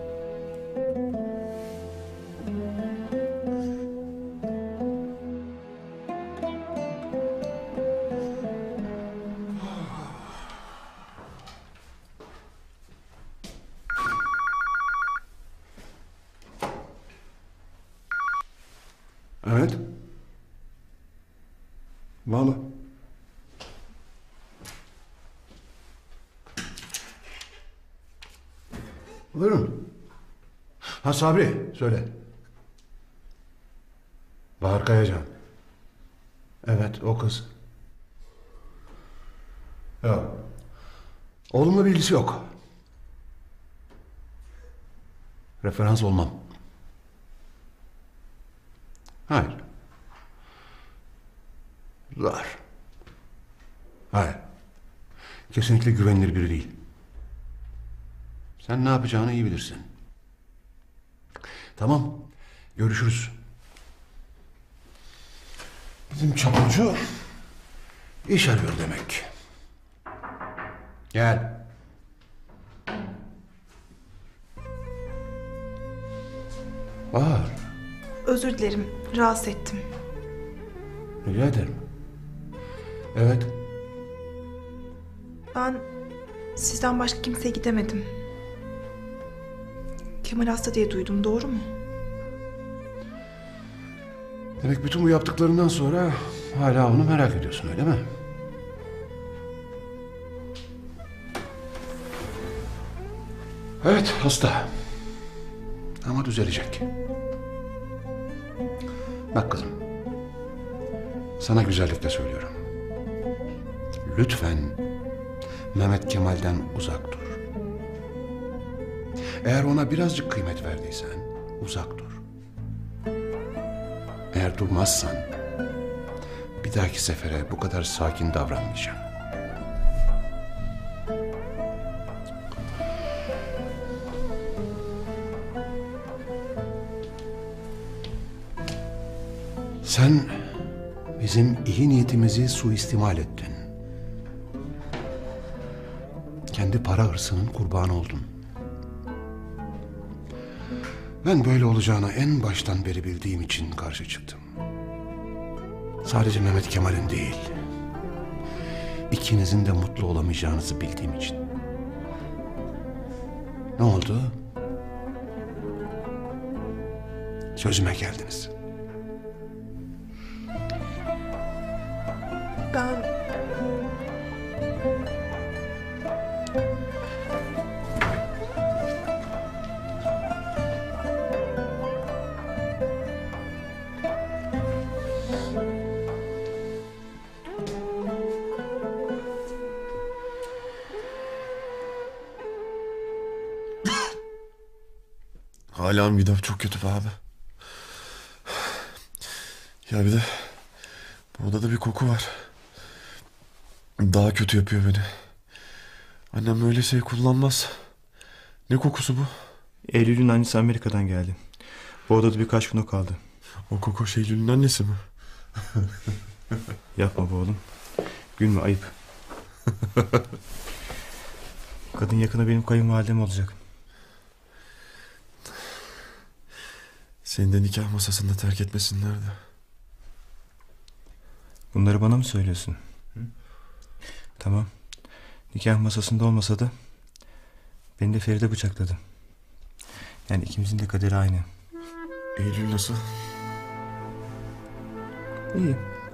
Evet. Bağla. Buyurun. Ha, Sabri, söyle. Bahar Kayacan. Evet, o kız. Yok. Oğlumla bir ilgisi yok. Referans olmam. Hayır. Zar. Hayır. Kesinlikle güvenilir biri değil. Sen ne yapacağını iyi bilirsin. Tamam. Görüşürüz. Bizim çapulcu iş arıyor demek. Gel. Bahar. Özür dilerim, rahatsız ettim. Rica ederim. Evet. Ben sizden başka kimseye gidemedim. Kemal hasta diye duydum, doğru mu? Demek bütün bu yaptıklarından sonra hala onu merak ediyorsun, öyle mi? Evet, hasta. Ama düzelecek. Bak kızım. Sana güzellikle söylüyorum. Lütfen Mehmet Kemal'den uzak dur. Eğer ona birazcık kıymet verdiysen uzak dur. Eğer durmazsan bir dahaki sefere bu kadar sakin davranmayacağım. Sen bizim iyi niyetimizi suistimal ettin. Kendi para hırsının kurbanı oldun. Ben böyle olacağını en baştan beri bildiğim için karşı çıktım. Sadece Mehmet Kemal'in değil, ikinizin de mutlu olamayacağınızı bildiğim için. Ne oldu? Sözüme geldiniz. Ben... Hala midem çok kötü be abi. Ya bir de bu odada bir koku var. Daha kötü yapıyor beni. Annem böyle şey kullanmaz. Ne kokusu bu? Eylül'ün annesi Amerika'dan geldi. Bu odada birkaç gün o kaldı. O koku Eylül'ün annesi mi? Yapma be oğlum. Gülme, ayıp. Kadın yakında benim kayınvalidem olacak. Seni de nikah masasında terk etmesinler de. Bunları bana mı söylüyorsun? Hı? Tamam. Nikah masasında olmasa da beni de Feride bıçakladı. Yani ikimizin de kaderi aynı. Eylül nasıl? İyi.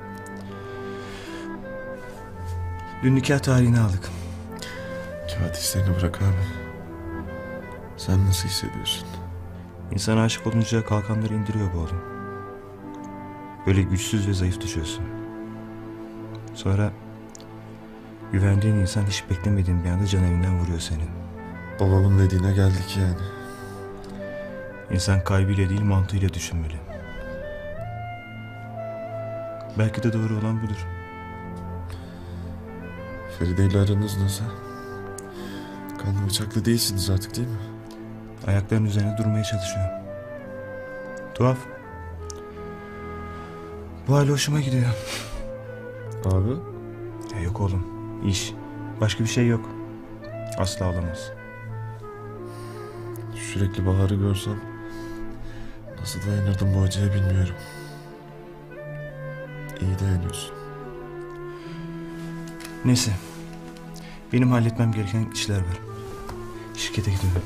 Dün nikah tarihini aldık. Kağıt işlerini bırak abi. Sen nasıl hissediyorsun? İnsan aşık olunca kalkanları indiriyor bu oğlum. Böyle güçsüz ve zayıf düşüyorsun. Sonra güvendiğin insan hiç beklemediğin bir anda canevinden vuruyor seni. Babamın dediğine geldik yani. İnsan kalbiyle değil mantığıyla düşünmeli. Belki de doğru olan budur. Feride ile aranız nasıl? Kanlı bıçaklı değilsiniz artık değil mi? Ayaklarının üzerine durmaya çalışıyor. Tuhaf. Bu hali hoşuma gidiyor. Abi? Yok oğlum. İş. Başka bir şey yok. Asla olamaz. Sürekli Bahar'ı görsem nasıl dayanırdım bu acıya bilmiyorum. İyi dayanıyorsun. Neyse. Benim halletmem gereken işler var. Şirkete gidiyorum.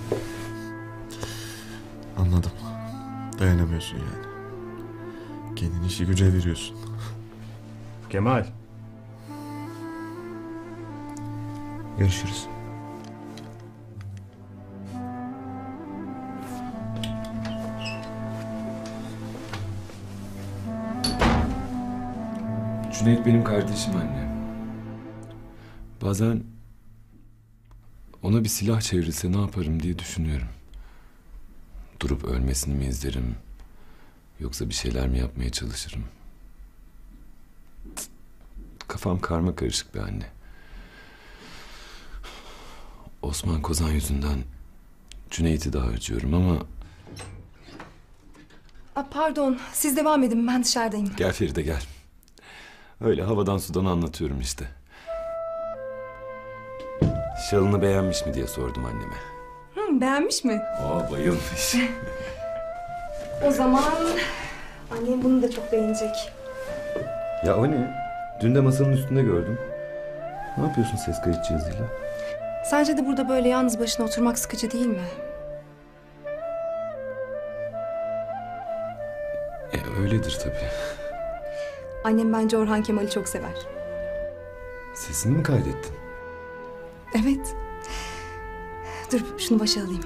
Anladım. Dayanamıyorsun yani. Kendini işi güce veriyorsun. Kemal. Görüşürüz. Cüneyt benim kardeşim anne. Bazen ona bir silah çevrilse ne yaparım diye düşünüyorum. Durup ölmesini mi izlerim? Yoksa bir şeyler mi yapmaya çalışırım? Kafam karma karışık be anne. Osman Kozan yüzünden Cüneyt'i daha acıyorum ama... Pardon, siz devam edin, ben dışarıdayım. Gel Feride gel. Öyle havadan sudan anlatıyorum işte. Şalını beğenmiş mi diye sordum anneme. Beğenmiş mi? Bayılmış. O zaman annem bunu da çok beğenecek. Ya o ne? Dün de masanın üstünde gördüm. Ne yapıyorsun ses kayıt cihazıyla? Sence de burada böyle yalnız başına oturmak sıkıcı değil mi? Öyledir tabii. Annem bence Orhan Kemal'i çok sever. Sesini mi kaydettin? Evet. Dur şunu başa alayım.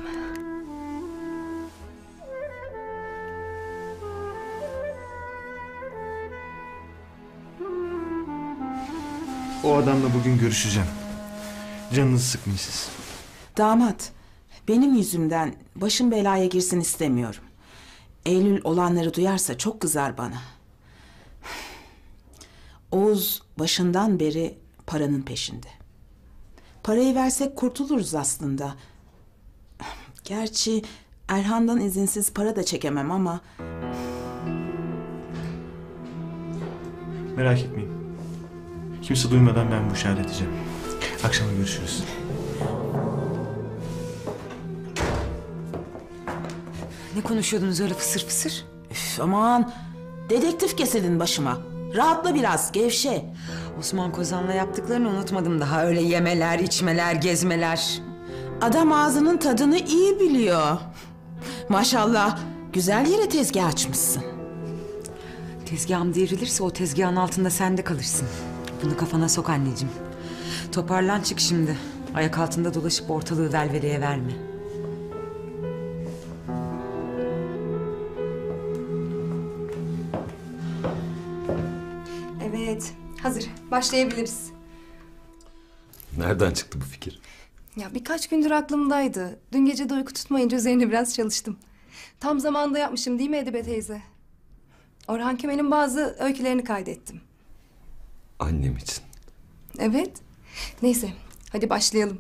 O adamla bugün görüşeceğim. Canınızı sıkmayın siz. Damat, benim yüzümden başım belaya girsin istemiyorum. Eylül olanları duyarsa çok kızar bana. Oğuz başından beri paranın peşinde. Parayı versek kurtuluruz aslında. Gerçi Erhan'dan izinsiz para da çekemem ama... Merak etmeyin. Kimse duymadan ben bu işi halledeceğim. Akşama görüşürüz. Ne konuşuyordunuz öyle fısır fısır? Üf, aman dedektif kesedin başıma. Rahatla biraz, gevşe. Osman Kozan'la yaptıklarını unutmadım daha. Öyle yemeler, içmeler, gezmeler. Adam ağzının tadını iyi biliyor. Maşallah güzel yere tezgah açmışsın. Tezgahım devrilirse o tezgahın altında sen de kalırsın. Bunu kafana sok anneciğim. Toparlan çık şimdi. Ayak altında dolaşıp ortalığı velveleye verme. Evet, hazır. Başlayabiliriz. Nereden çıktı bu fikir? Ya birkaç gündür aklımdaydı. Dün gece de uyku tutmayınca üzerine biraz çalıştım. Tam zamanında yapmışım değil mi Edibe teyze? Orhan Kemal'in bazı öykülerini kaydettim. Annem için. Evet. Neyse, hadi başlayalım.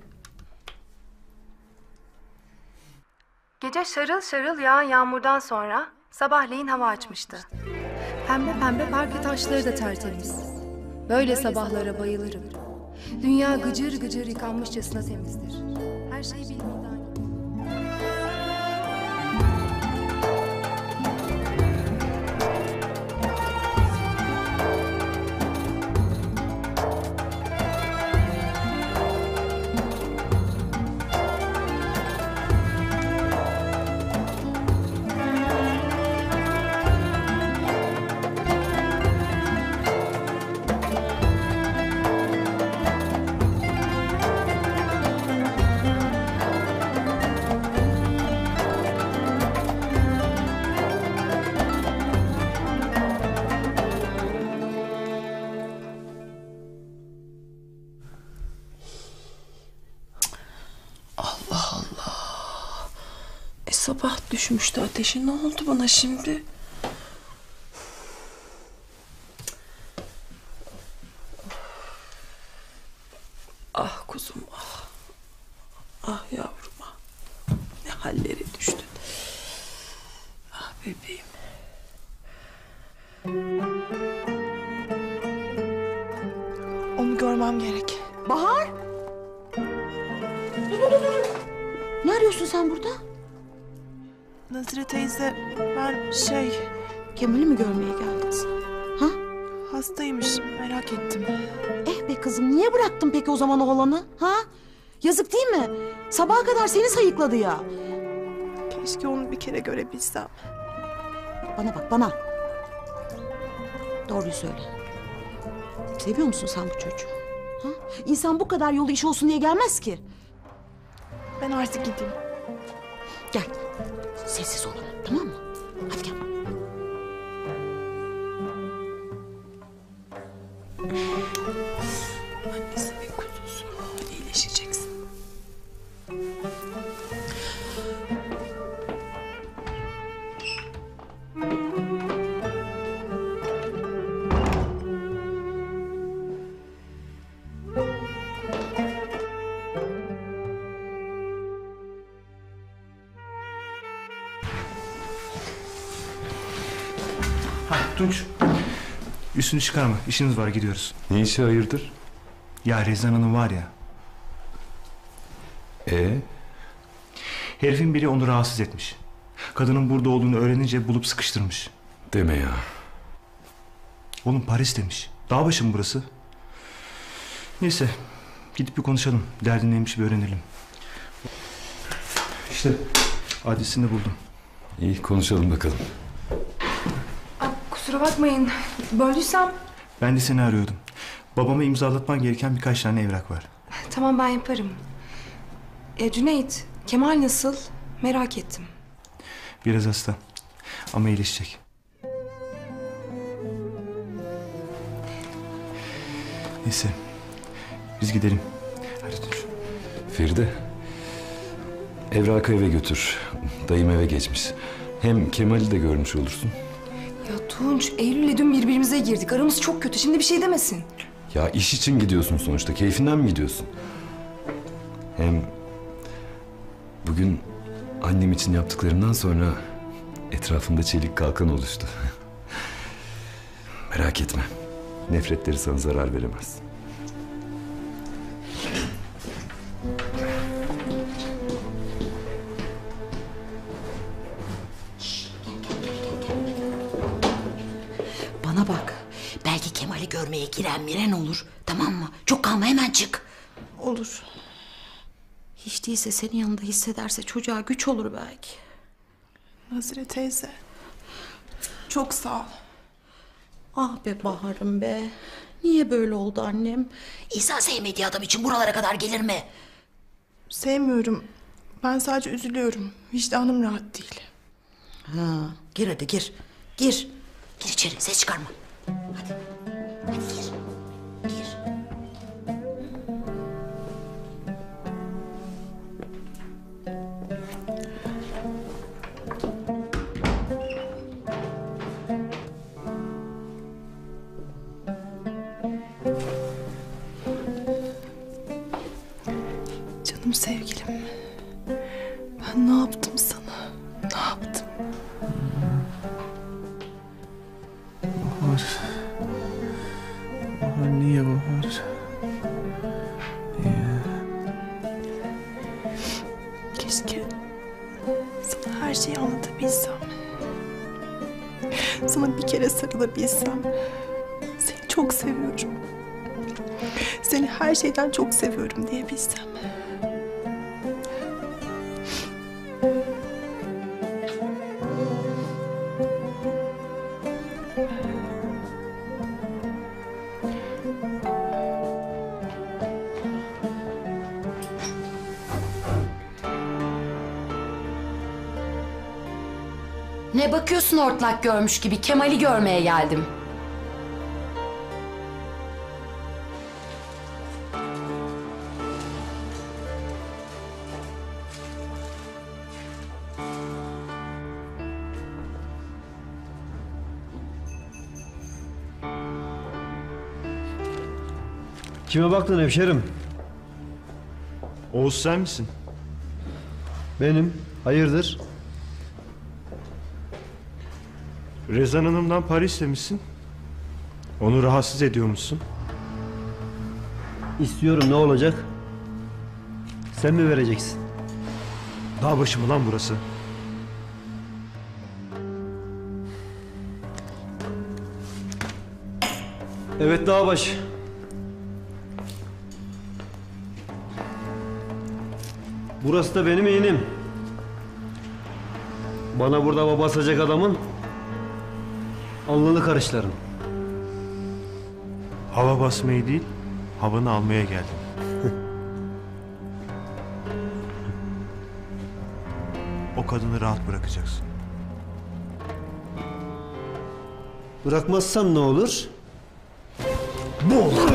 Gece şarıl şarıl yağan yağmurdan sonra sabahleyin hava açmıştı. Pembe pembe parke taşları da tertemiz. Böyle sabahlara bayılırım. Dünya gıcır gıcır yıkanmışçasına temizdir. Her şey bildiğinden. Sabah düşmüştü ateşi. Ne oldu bana şimdi? Ah kuzum ah. Ah yavrum ah. Ne hallere düştün. Ah bebeğim. Onu görmem gerek. Bahar! Ne arıyorsun sen burada? Nazire teyze, ben Kemal'i mi görmeye geldin sen? Ha? hastaymış, merak ettim. Be kızım, niye bıraktın peki o zaman oğlanı? Ha? Yazık değil mi? Sabaha kadar seni sayıkladı ya. Keşke onu bir kere görebilsem. Bana bak, bana. Doğruyu söyle. Seviyor musun sen bu çocuğu? Ha? İnsan bu kadar yolu iş olsun diye gelmez ki. Ben artık gideyim. Gel. Sessiz olun, tamam mı? Hadi gel. Annesi ve kuzusu. İyileşeceksin. Tunç, üstünü çıkarma. İşimiz var, gidiyoruz. Ne işi hayırdır? Ya Rezan Hanım var ya. Herifin biri onu rahatsız etmiş. Kadının burada olduğunu öğrenince bulup sıkıştırmış. Deme ya. Oğlum Paris demiş. Dağ başı mı burası? Neyse, gidip bir konuşalım. Derdin neymiş bir öğrenelim. İşte adresini de buldum. İyi, konuşalım bakalım. Kusura bakmayın, böldüysem... Ben de seni arıyordum. Babama imzalatman gereken birkaç tane evrak var. Tamam, ben yaparım. Cüneyt, Kemal nasıl? Merak ettim. Biraz hasta ama iyileşecek. Neyse, biz gidelim. Hadi Tunç. Feride, evrakı eve götür. Dayım eve geçmiş. Hem Kemal'i de görmüş olursun. Ya Tunç, Eylül'le dün birbirimize girdik. Aramız çok kötü. Şimdi bir şey demesin. Ya iş için gidiyorsun sonuçta. Keyfinden mi gidiyorsun? Hem bugün annem için yaptıklarımdan sonra etrafımda çelik kalkan oluştu. Merak etme. Nefretleri sana zarar veremez. Bana bak. Belki Kemal'i görmeye giren olur. Tamam mı? Çok kalma, hemen çık. Olur. Hiç değilse senin yanında hissederse çocuğa güç olur belki. Nazire teyze. Çok sağ ol. Ah be Bahar'ım be. Niye böyle oldu annem? İnsan sevmediği adam için buralara kadar gelir mi? Sevmiyorum. Ben sadece üzülüyorum. Vicdanım rahat değil. Ha, gir hadi gir. Gir. Gir içeri, ses çıkarma. Hadi. Hadi gir. Gir. Canım sevgilim. Ben ne yaptım sana? Ne yaptım? Bahar. Bahar niye Bahar? Niye? Keşke sana her şeyi anlatabilsem. Sana bir kere sarılabilsem. Seni çok seviyorum. Seni her şeyden çok seviyorum diyebilsem. Ne bakıyorsun hortlak görmüş gibi? Kemal'i görmeye geldim. Kime baktın hemşerim? Oğuz sen misin? Benim. Hayırdır? Rezan Hanım'dan para istemişsin. Onu rahatsız ediyormuşsun. İstiyorum, ne olacak? Sen mi vereceksin? Dağ başı mı lan burası? Evet, Dağbaşı. Burası da benim yeğenim. Bana burada baba basacak adamın alnını karışlarım. Hava basmayı değil, havanı almaya geldim. O kadını rahat bırakacaksın. Bırakmazsam ne olur? Bu olur.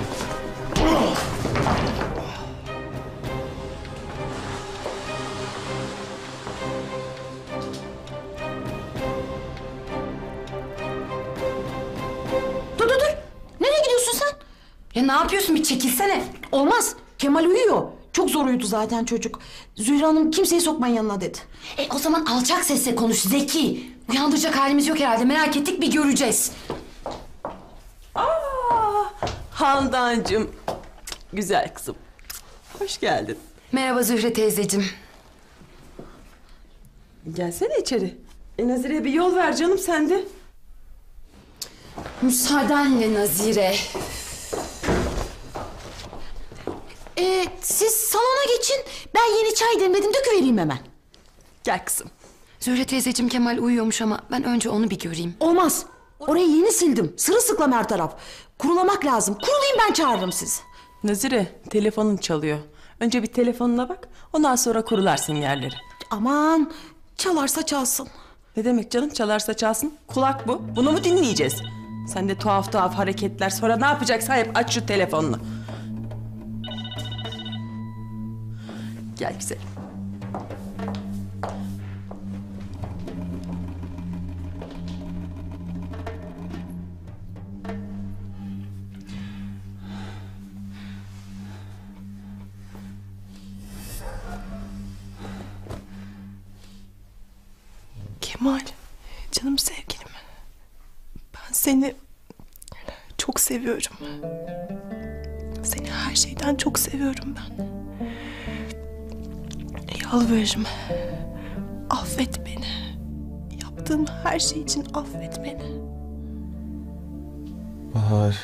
Dur. Nereye gidiyorsun sen? Ya ne yapıyorsun? Bir çekilsene. Olmaz. Kemal uyuyor. Çok zor uyudu zaten çocuk. Zühre Hanım kimseyi sokmayın yanına dedi. O zaman alçak sesle konuş Zeki. Uyandıracak halimiz yok herhalde. Merak ettik, bir göreceğiz. Handancığım. Güzel kızım. Hoş geldin. Merhaba Zühre teyzeciğim. Gelsene içeri. Nazire'ye bir yol ver canım sen de. Müsaadenle Nazire. Siz salona geçin. Ben yeni çay demledim, döküvereyim hemen. Gel kızım. Zühre teyzeciğim, Kemal uyuyormuş ama ben önce onu bir göreyim. Olmaz. Orayı yeni sildim. Sırılsıklam her taraf. Kurulamak lazım. Kurulayım, ben çağırırım sizi. Nazire, telefonun çalıyor. Önce bir telefonuna bak. Ondan sonra kurularsın yerleri. Aman, çalarsa çalsın. Ne demek canım, çalarsa çalsın? Kulak bu. Bunu mu dinleyeceğiz? Sen de tuhaf tuhaf hareketler. Sonra ne yapacaksın? Hep aç şu telefonunu. Gel güzelim. Kemal, canım sevgilim. Ben seni çok seviyorum. Seni her şeyden çok seviyorum ben. Yalvarırım. Affet beni. Yaptığım her şey için affet beni. Bahar.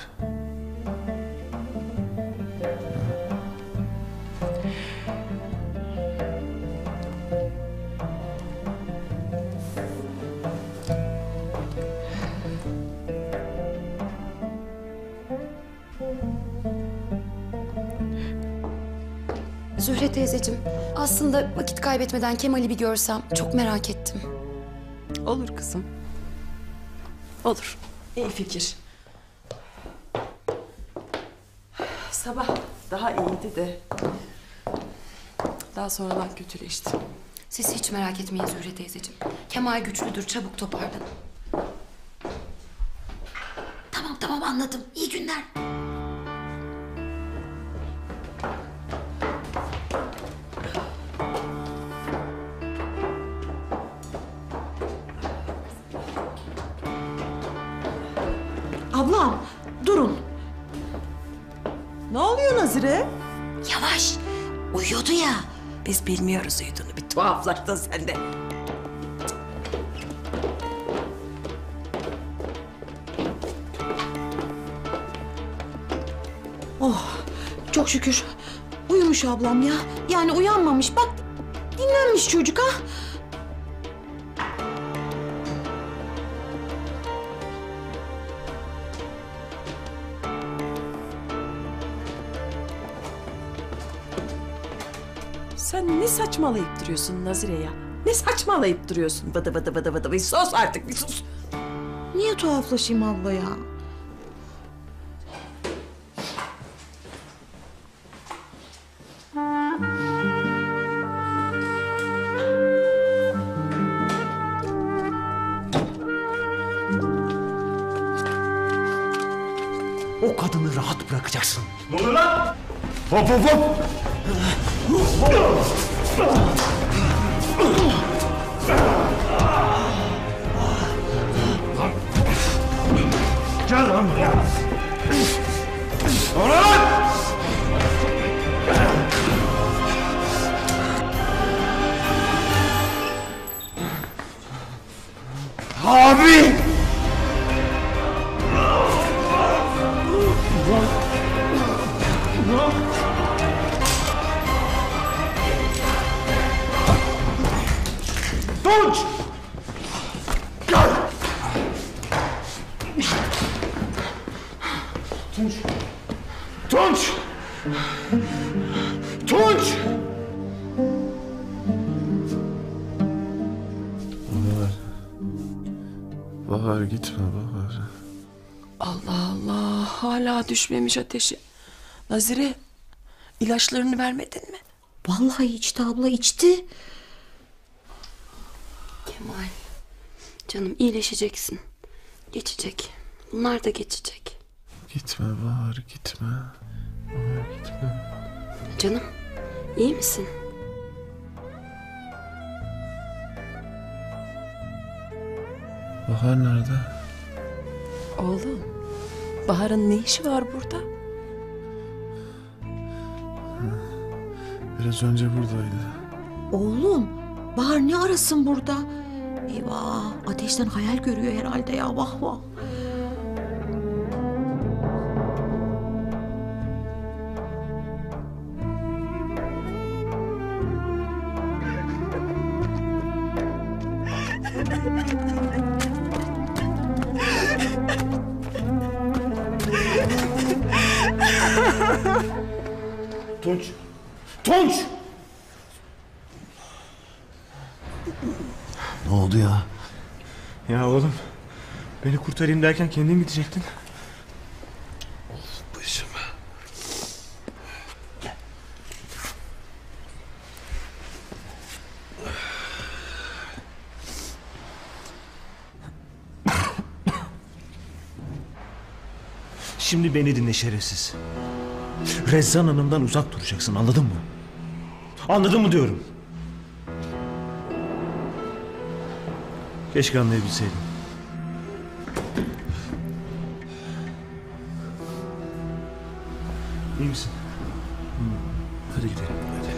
Zühre teyzeciğim, aslında vakit kaybetmeden Kemal'i bir görsem çok merak ettim. Olur kızım. Olur. İyi fikir. Sabah daha iyiydi de daha sonradan kötüleşti. Siz hiç merak etmeyin Zühre teyzeciğim. Kemal güçlüdür, çabuk toparlanın. Tamam anladım. İyi günler. Ablam durun. Ne oluyor Nazire? Yavaş. Uyuyordu ya. Biz bilmiyoruz uyuduğunu. Bir tuhaflaştın sen de. Oh, çok şükür. Uyumuş ablam ya. Yani uyanmamış. Bak, dinlenmiş çocuk ha. Sen ne saçmalayıp duruyorsun Nazire ya? Ne saçmalayıp duruyorsun? Vıdı vıdı vıdı vıdı. Bir sus artık, bir sus. Niye tuhaflaşayım abla ya? O kadını rahat bırakacaksın. Ne oluyor lan? Hop hop hop! Gel lan buraya! Orhan! Abi! Tunç! Gel! Tunç! Tunç! Tunç! Bahar gitme Bahar. Allah Allah, hala düşmemiş ateşi. Nazire, ilaçlarını vermedin mi? Vallahi içti abla, içti. Kemal, canım iyileşeceksin. Geçecek. Bunlar da geçecek. Gitme Bahar gitme. Bahar gitme. Canım, iyi misin? Bahar nerede? Oğlum, Bahar'ın ne işi var burada? Biraz önce buradaydı. Oğlum, Bahar ne arasın burada? Eyvah, ateşten hayal görüyor herhalde ya, vah vah. Tunç! Tunç! Ne oldu ya? Ya oğlum, beni kurtarayım derken kendin gidecektin. Başım. Şimdi beni dinle şerefsiz. Rezzan Hanım'dan uzak duracaksın, anladın mı? Anladın mı diyorum. Keşke anlayabilseydim. İyi misin? Hadi gidelim. Hadi.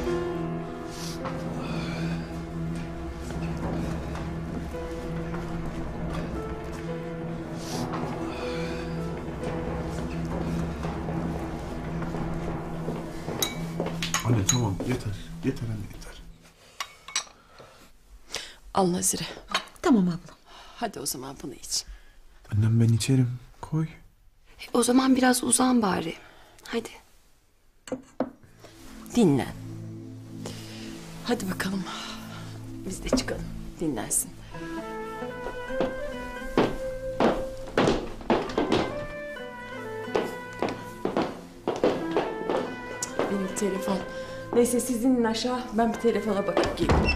Anne tamam yeter. Yeter anne yeter. Al Nazire. Tamam abla. Hadi o zaman bunu iç. Annem ben içerim. Koy. O zaman biraz uzan bari. Hadi. Dinlen. Hadi bakalım. Biz de çıkalım. Dinlensin. Benim telefon. Neyse siz inin aşağı. Ben bir telefona bakıp geleyim.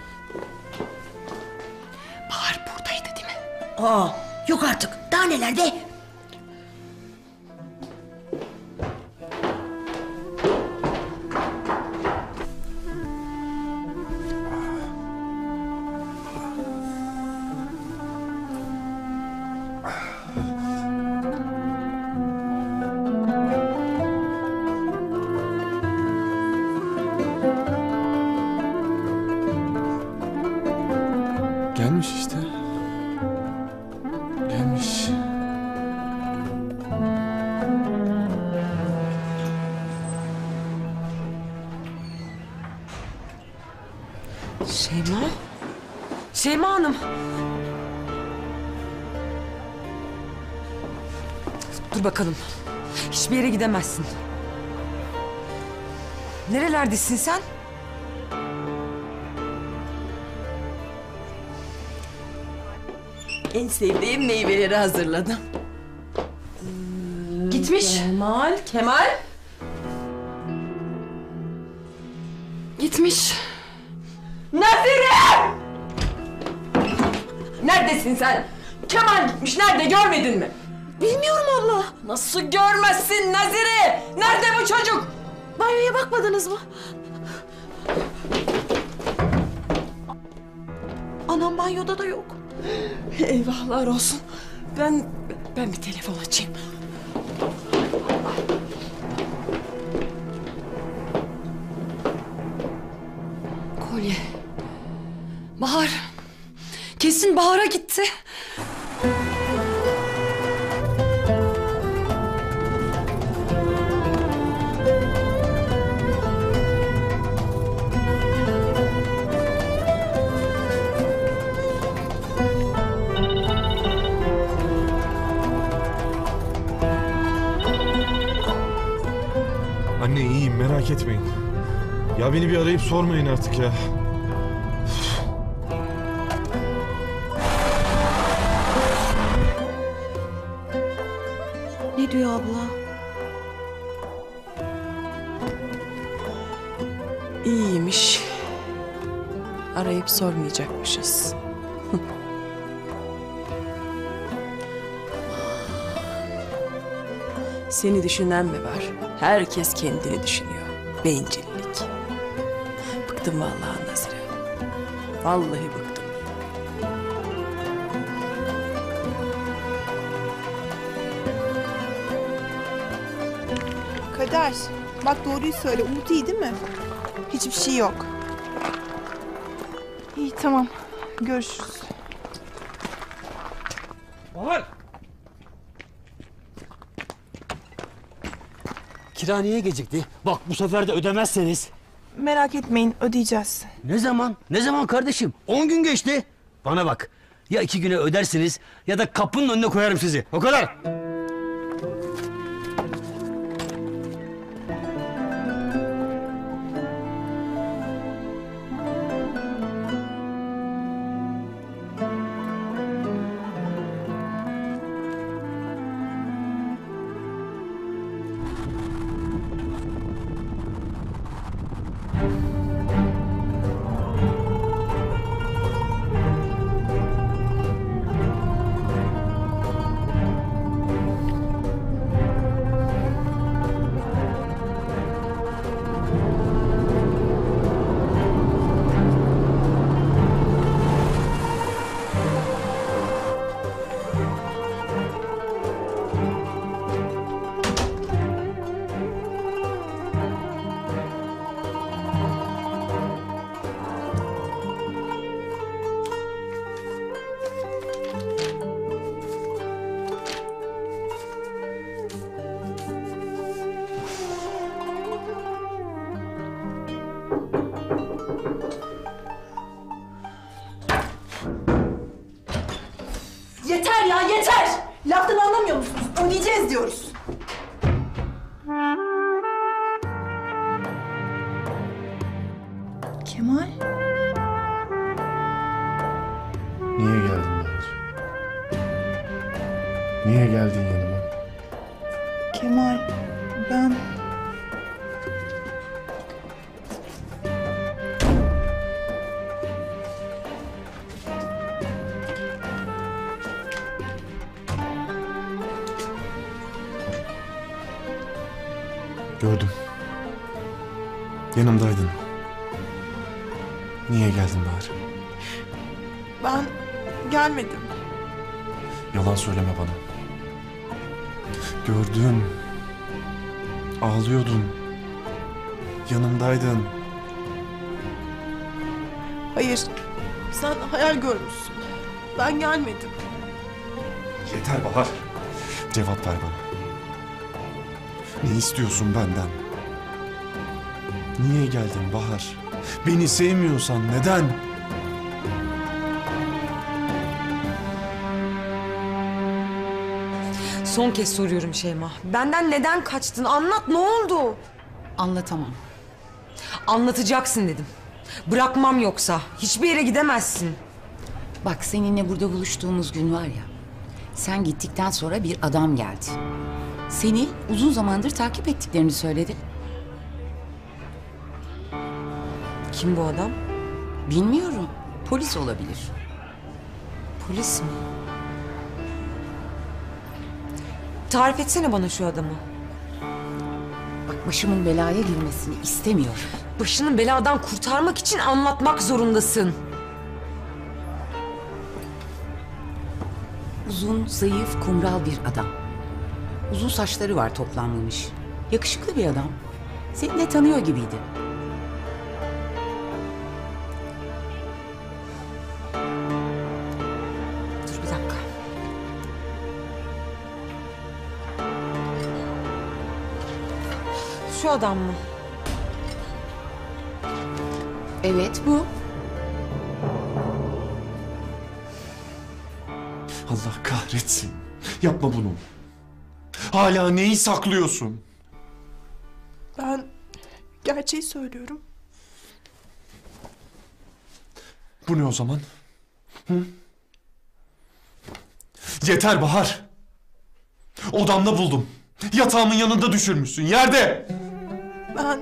Bahar buradaydı değil mi? Aa, yok artık. Daha nelerde? Gelmiş işte. Gelmiş. Şeyma? Şeyma Hanım. Dur bakalım. Hiçbir yere gidemezsin. Nerelerdesin sen? En sevdiğim meyveleri hazırladım. Gitmiş. Kemal. Gitmiş. Nazire! Neredesin sen? Kemal gitmiş. Nerede? Görmedin mi? Bilmiyorum abla. Nasıl görmezsin Nazire? Nerede bu çocuk? Banyoya bakmadınız mı? Anam banyoda da yok. Eyvahlar olsun. Ben bir telefon açayım. Kolye. Bahar. Kesin Bahar'a gitti. Anne iyiyim merak etmeyin. Ya beni bir arayıp sormayın artık ya. Ne diyor abla? İyiymiş. Arayıp sormayacakmışız. Seni düşünen mi var? Herkes kendini düşünüyor. Bencillik. Bıktım vallahi Nazire. Vallahi bıktım. Kader, bak doğruyu söyle. Umut iyi değil mi? Hiçbir şey yok. İyi tamam. Görüşürüz. Bahar! Kira niye gecikti? Bak bu sefer de ödemezseniz. Merak etmeyin, ödeyeceğiz. Ne zaman? Ne zaman kardeşim? 10 gün geçti. Bana bak. Ya 2 güne ödersiniz ya da kapının önüne koyarım sizi. O kadar. Yeter ya yeter! Laftan anlamıyor musunuz? Ödeyeceğiz diyoruz. Kemal? Niye geldin Bahar? Niye geldin yanıma? Kemal, ben... Gördüm. Yanımdaydın. Niye geldin Bahar? Ben gelmedim. Yalan söyleme bana. Gördüm. Ağlıyordun. Yanımdaydın. Hayır, sen hayal görmüşsün. Ben gelmedim. Yeter Bahar. Cevap ver bana. Ne istiyorsun benden? Niye geldin Bahar? Beni sevmiyorsan neden? Son kez soruyorum Şeyma. Benden neden kaçtın? Anlat, ne oldu? Anlatamam. Anlatacaksın dedim. Bırakmam yoksa. Hiçbir yere gidemezsin. Bak seninle burada buluştuğumuz gün var ya. Sen gittikten sonra bir adam geldi. Seni uzun zamandır takip ettiklerini söyledi. Kim bu adam? Bilmiyorum. Polis olabilir. Polis mi? Tarif etsene bana şu adamı. Bak başımın belaya girmesini istemiyorum. Başını beladan kurtarmak için anlatmak zorundasın. Uzun, zayıf, kumral bir adam. Uzun saçları var toplanmamış. Yakışıklı bir adam. Seni de tanıyor gibiydi. Dur bir dakika. Şu adam mı? Evet bu. Allah kahretsin. Yapma bunu. Hala neyi saklıyorsun? Ben gerçeği söylüyorum. Bu ne o zaman? Hı? Yeter Bahar. Odamda buldum. Yatağımın yanında düşürmüşsün. Yerde. Ben...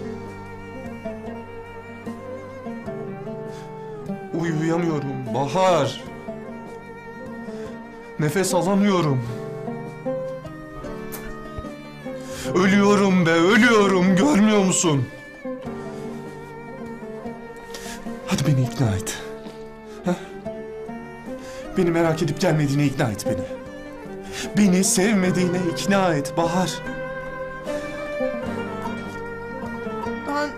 Uyuyamıyorum Bahar. Nefes alamıyorum. Ölüyorum be, ölüyorum. Görmüyor musun? Hadi beni ikna et. Ha? Beni merak edip gelmediğine ikna et beni. Beni sevmediğine ikna et Bahar. Ben...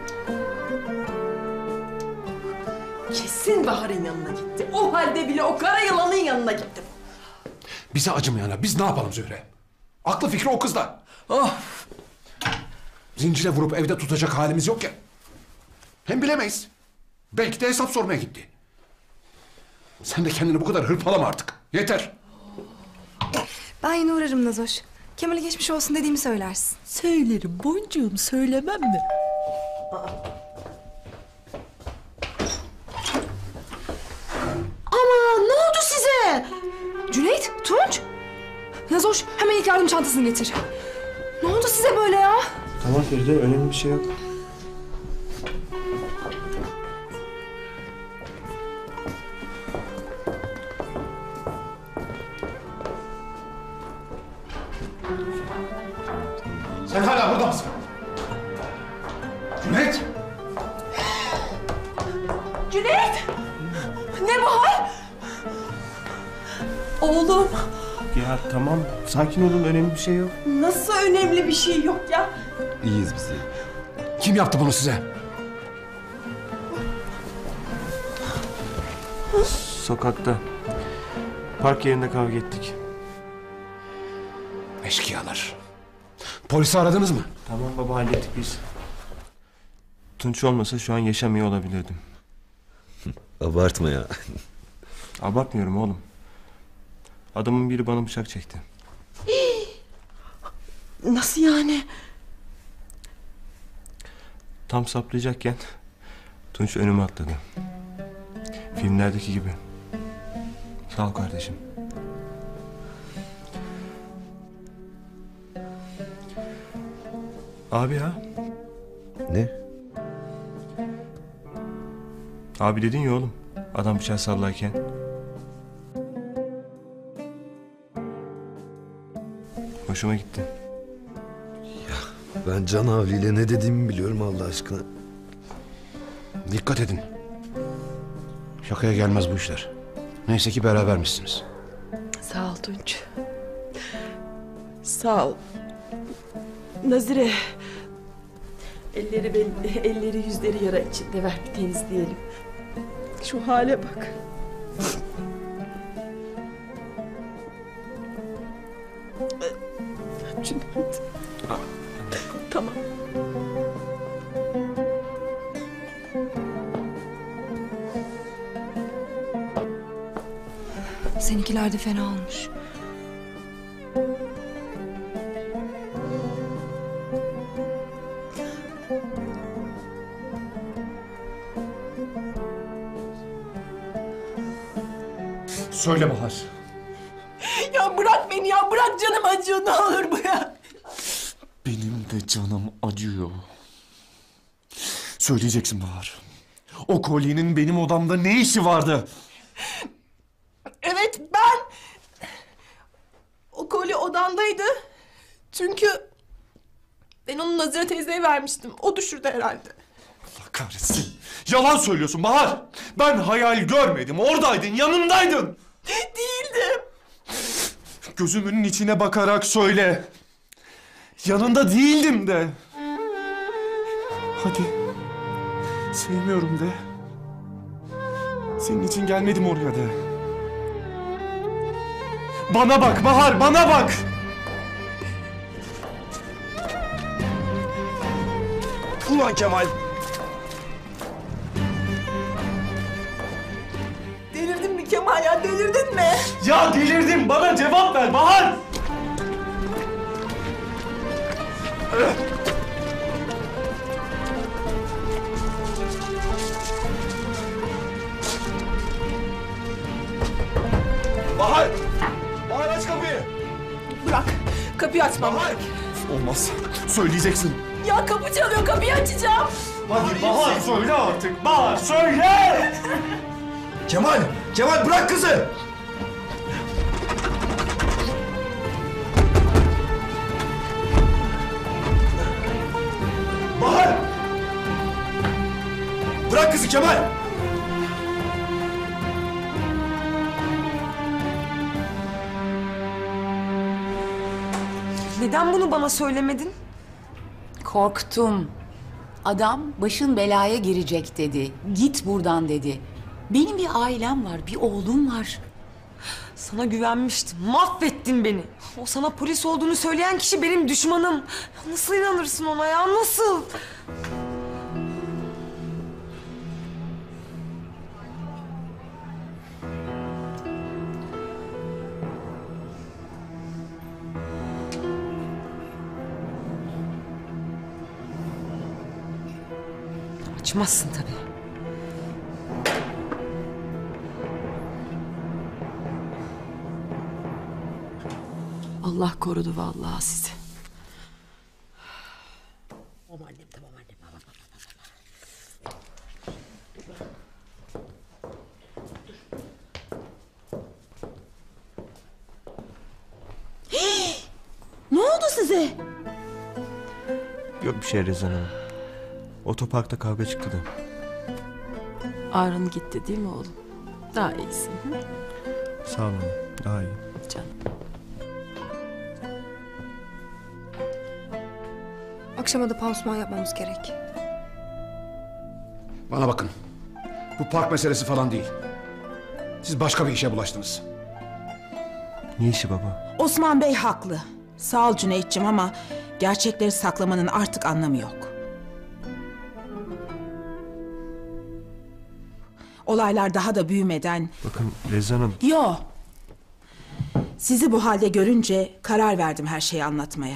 Kesin Bahar'ın yanına gitti. O halde bile o kara yılanın yanına gittim. Bize acımayana biz ne yapalım Zühre? Aklı fikri o kızda. Oh. Zincire vurup evde tutacak halimiz yok ya. Hem bilemeyiz. Belki de hesap sormaya gitti. Sen de kendini bu kadar hırpalama artık. Yeter. Ben yine uğrarım Nazoş. Kemal'e geçmiş olsun dediğimi söylersin. Söylerim boncuğum, söylemem mi? Aman ne oldu size? Cüneyt, Tunç. Nazoş hemen ilk yardım çantasını getir. Ne oldu size böyle ya? Tamam Feride, önemli bir şey yok. Sen hala burada mısın? Cüneyt! Cüneyt! Ne Bahar? Oğlum, Ya tamam, sakin olun, önemli bir şey yok. nasıl önemli bir şey yok ya? İyiyiz biz. Kim yaptı bunu size? Sokakta. Park yerinde kavga ettik. Eşkıyalar. Polisi aradınız mı? Tamam baba, hallettik biz. Tunç olmasa şu an yaşamıyor olabilirdim. Abartma ya. Abartmıyorum oğlum. Adamın biri bana bıçak çekti. Nasıl yani? Tam saplayacakken Tunç önüme atladı. Filmlerdeki gibi. Sağ ol kardeşim. Abi ya. Ne? Abi dedin ya oğlum. Adam bıçağı sallarken. Hoşuma gitti. Ben Can Avli ile ne dediğimi biliyorum Allah aşkına. Dikkat edin. Şakaya gelmez bu işler. Neyse ki berabermişsiniz. Sağ ol Tunç. Sağ ol. Nazire. Elleri yüzleri yara içinde, ver bir temizleyelim. Şu hale bak. Cüneyt. Tamam. Seninkiler de fena olmuş. Söyle Bahar. Ya bırak beni ya, bırak, canım acıyor, ne olur bırak. Benim de canım acıyor. Söyleyeceksin Bahar. O kolyenin benim odamda ne işi vardı? Evet, ben... O kolye odandaydı. Çünkü... Ben onu Nazire teyzeye vermiştim. O düşürdü herhalde. Allah kahretsin. Yalan söylüyorsun Bahar. Ben hayal görmedim. Oradaydın, yanımdaydın. Değildim. Gözümün içine bakarak söyle. Yanında değildim de. Hadi. Sevmiyorum de. Senin için gelmedim oraya de. Bana bak Bahar, bana bak. Ulan Kemal. Delirdin mi Kemal ya, delirdin mi? Ya delirdim, bana cevap ver Bahar. Bahar! Bahar aç kapıyı! Bırak, kapıyı açmam gerek. Olmaz, söyleyeceksin. Ya kapı çalıyor, kapıyı açacağım. Hadi Bahar söyle artık, Bahar söyle! Kemal! Kemal bırak kızı! Bahar! Bırak kızı Kemal! Neden bunu bana söylemedin? Korktum. Adam başın belaya girecek dedi. Git buradan dedi. Benim bir ailem var, bir oğlum var. Sana güvenmiştim. Mahvettin beni. O sana polis olduğunu söyleyen kişi benim düşmanım. Ya nasıl inanırsın ona ya? Nasıl? Açmazsın tabii. Allah korudu vallahi sizi. Tamam annem, tamam annem. Ne oldu size? Yok bir şey Rezan Hanım. Otoparkta kavga çıktı da. Ağrın gitti değil mi oğlum? Daha iyisin. Hı? Sağ olun. Daha iyi. Canım. Akşama da pansuman yapmamız gerek. Bana bakın. Bu park meselesi falan değil. Siz başka bir işe bulaştınız. Ne işi baba? Osman Bey haklı. Sağ ol Cüneyt'ciğim ama gerçekleri saklamanın artık anlamı yok. Olaylar daha da büyümeden... Bakın Lezzan Hanım. Yo. Sizi bu halde görünce karar verdim her şeyi anlatmaya.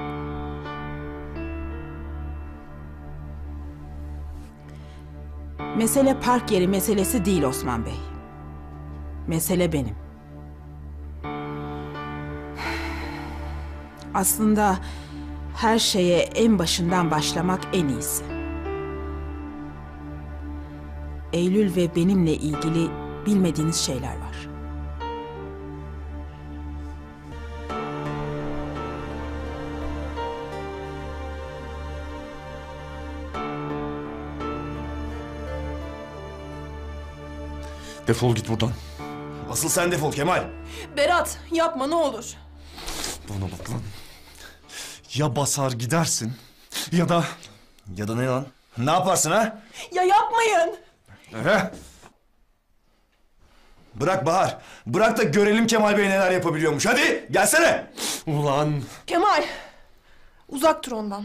Mesele park yeri meselesi değil Osman Bey. Mesele benim. Aslında her şeye en başından başlamak en iyisi. Eylül ve benimle ilgili bilmediğiniz şeyler var. Defol git buradan. Asıl sen defol Kemal. Berat yapma ne olur. Bana bak lan. Ya basar gidersin ya da... Ya da ne lan? Ne yaparsın ha? Ya yapmayın. Bırak Bahar. Bırak da görelim Kemal Bey neler yapabiliyormuş. Hadi gelsene. Ulan. Kemal uzak dur ondan.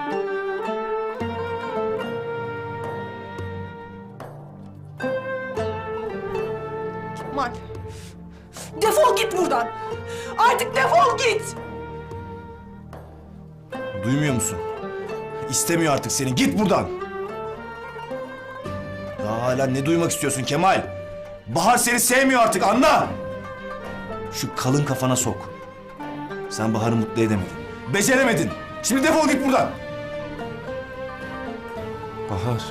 Kemal defol git buradan. Artık defol git. Duymuyor musun? İstemiyor artık seni. Git buradan. Daha hala ne duymak istiyorsun Kemal? Bahar seni sevmiyor artık, anla! Şu kalın kafana sok. Sen Bahar'ı mutlu edemedin. Beceremedin. Şimdi defol git buradan. Bahar.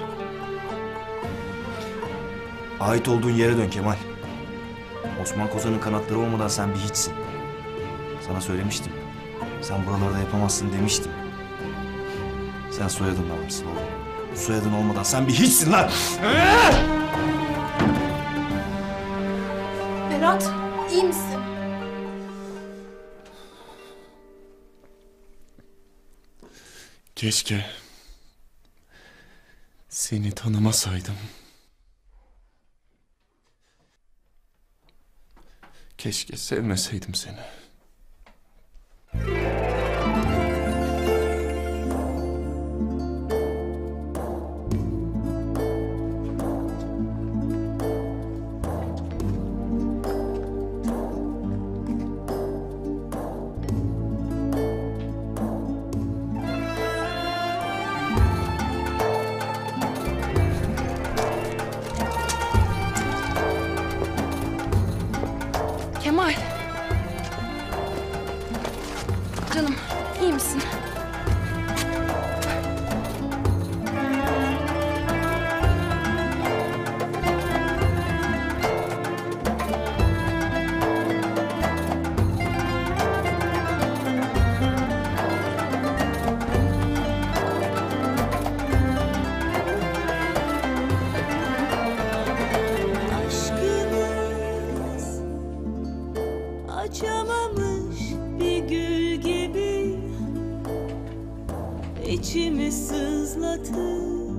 Ait olduğun yere dön Kemal. Osman Kozan'ın kanatları olmadan sen bir hiçsin. Sana söylemiştim. Sen buralarda yapamazsın demiştim. Sen soyadınla varsın oğlum. Bu soyadın olmadan sen bir hiçsin lan! Berat iyi misin? Keşke seni tanımasaydım. Keşke sevmeseydim seni. Kemal. Canım iyi misin? Açamamış bir gül gibi içimi sızlatır,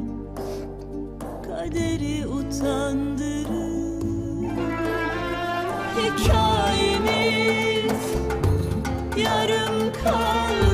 kaderi utandırır. Hikayemiz yarım kaldı.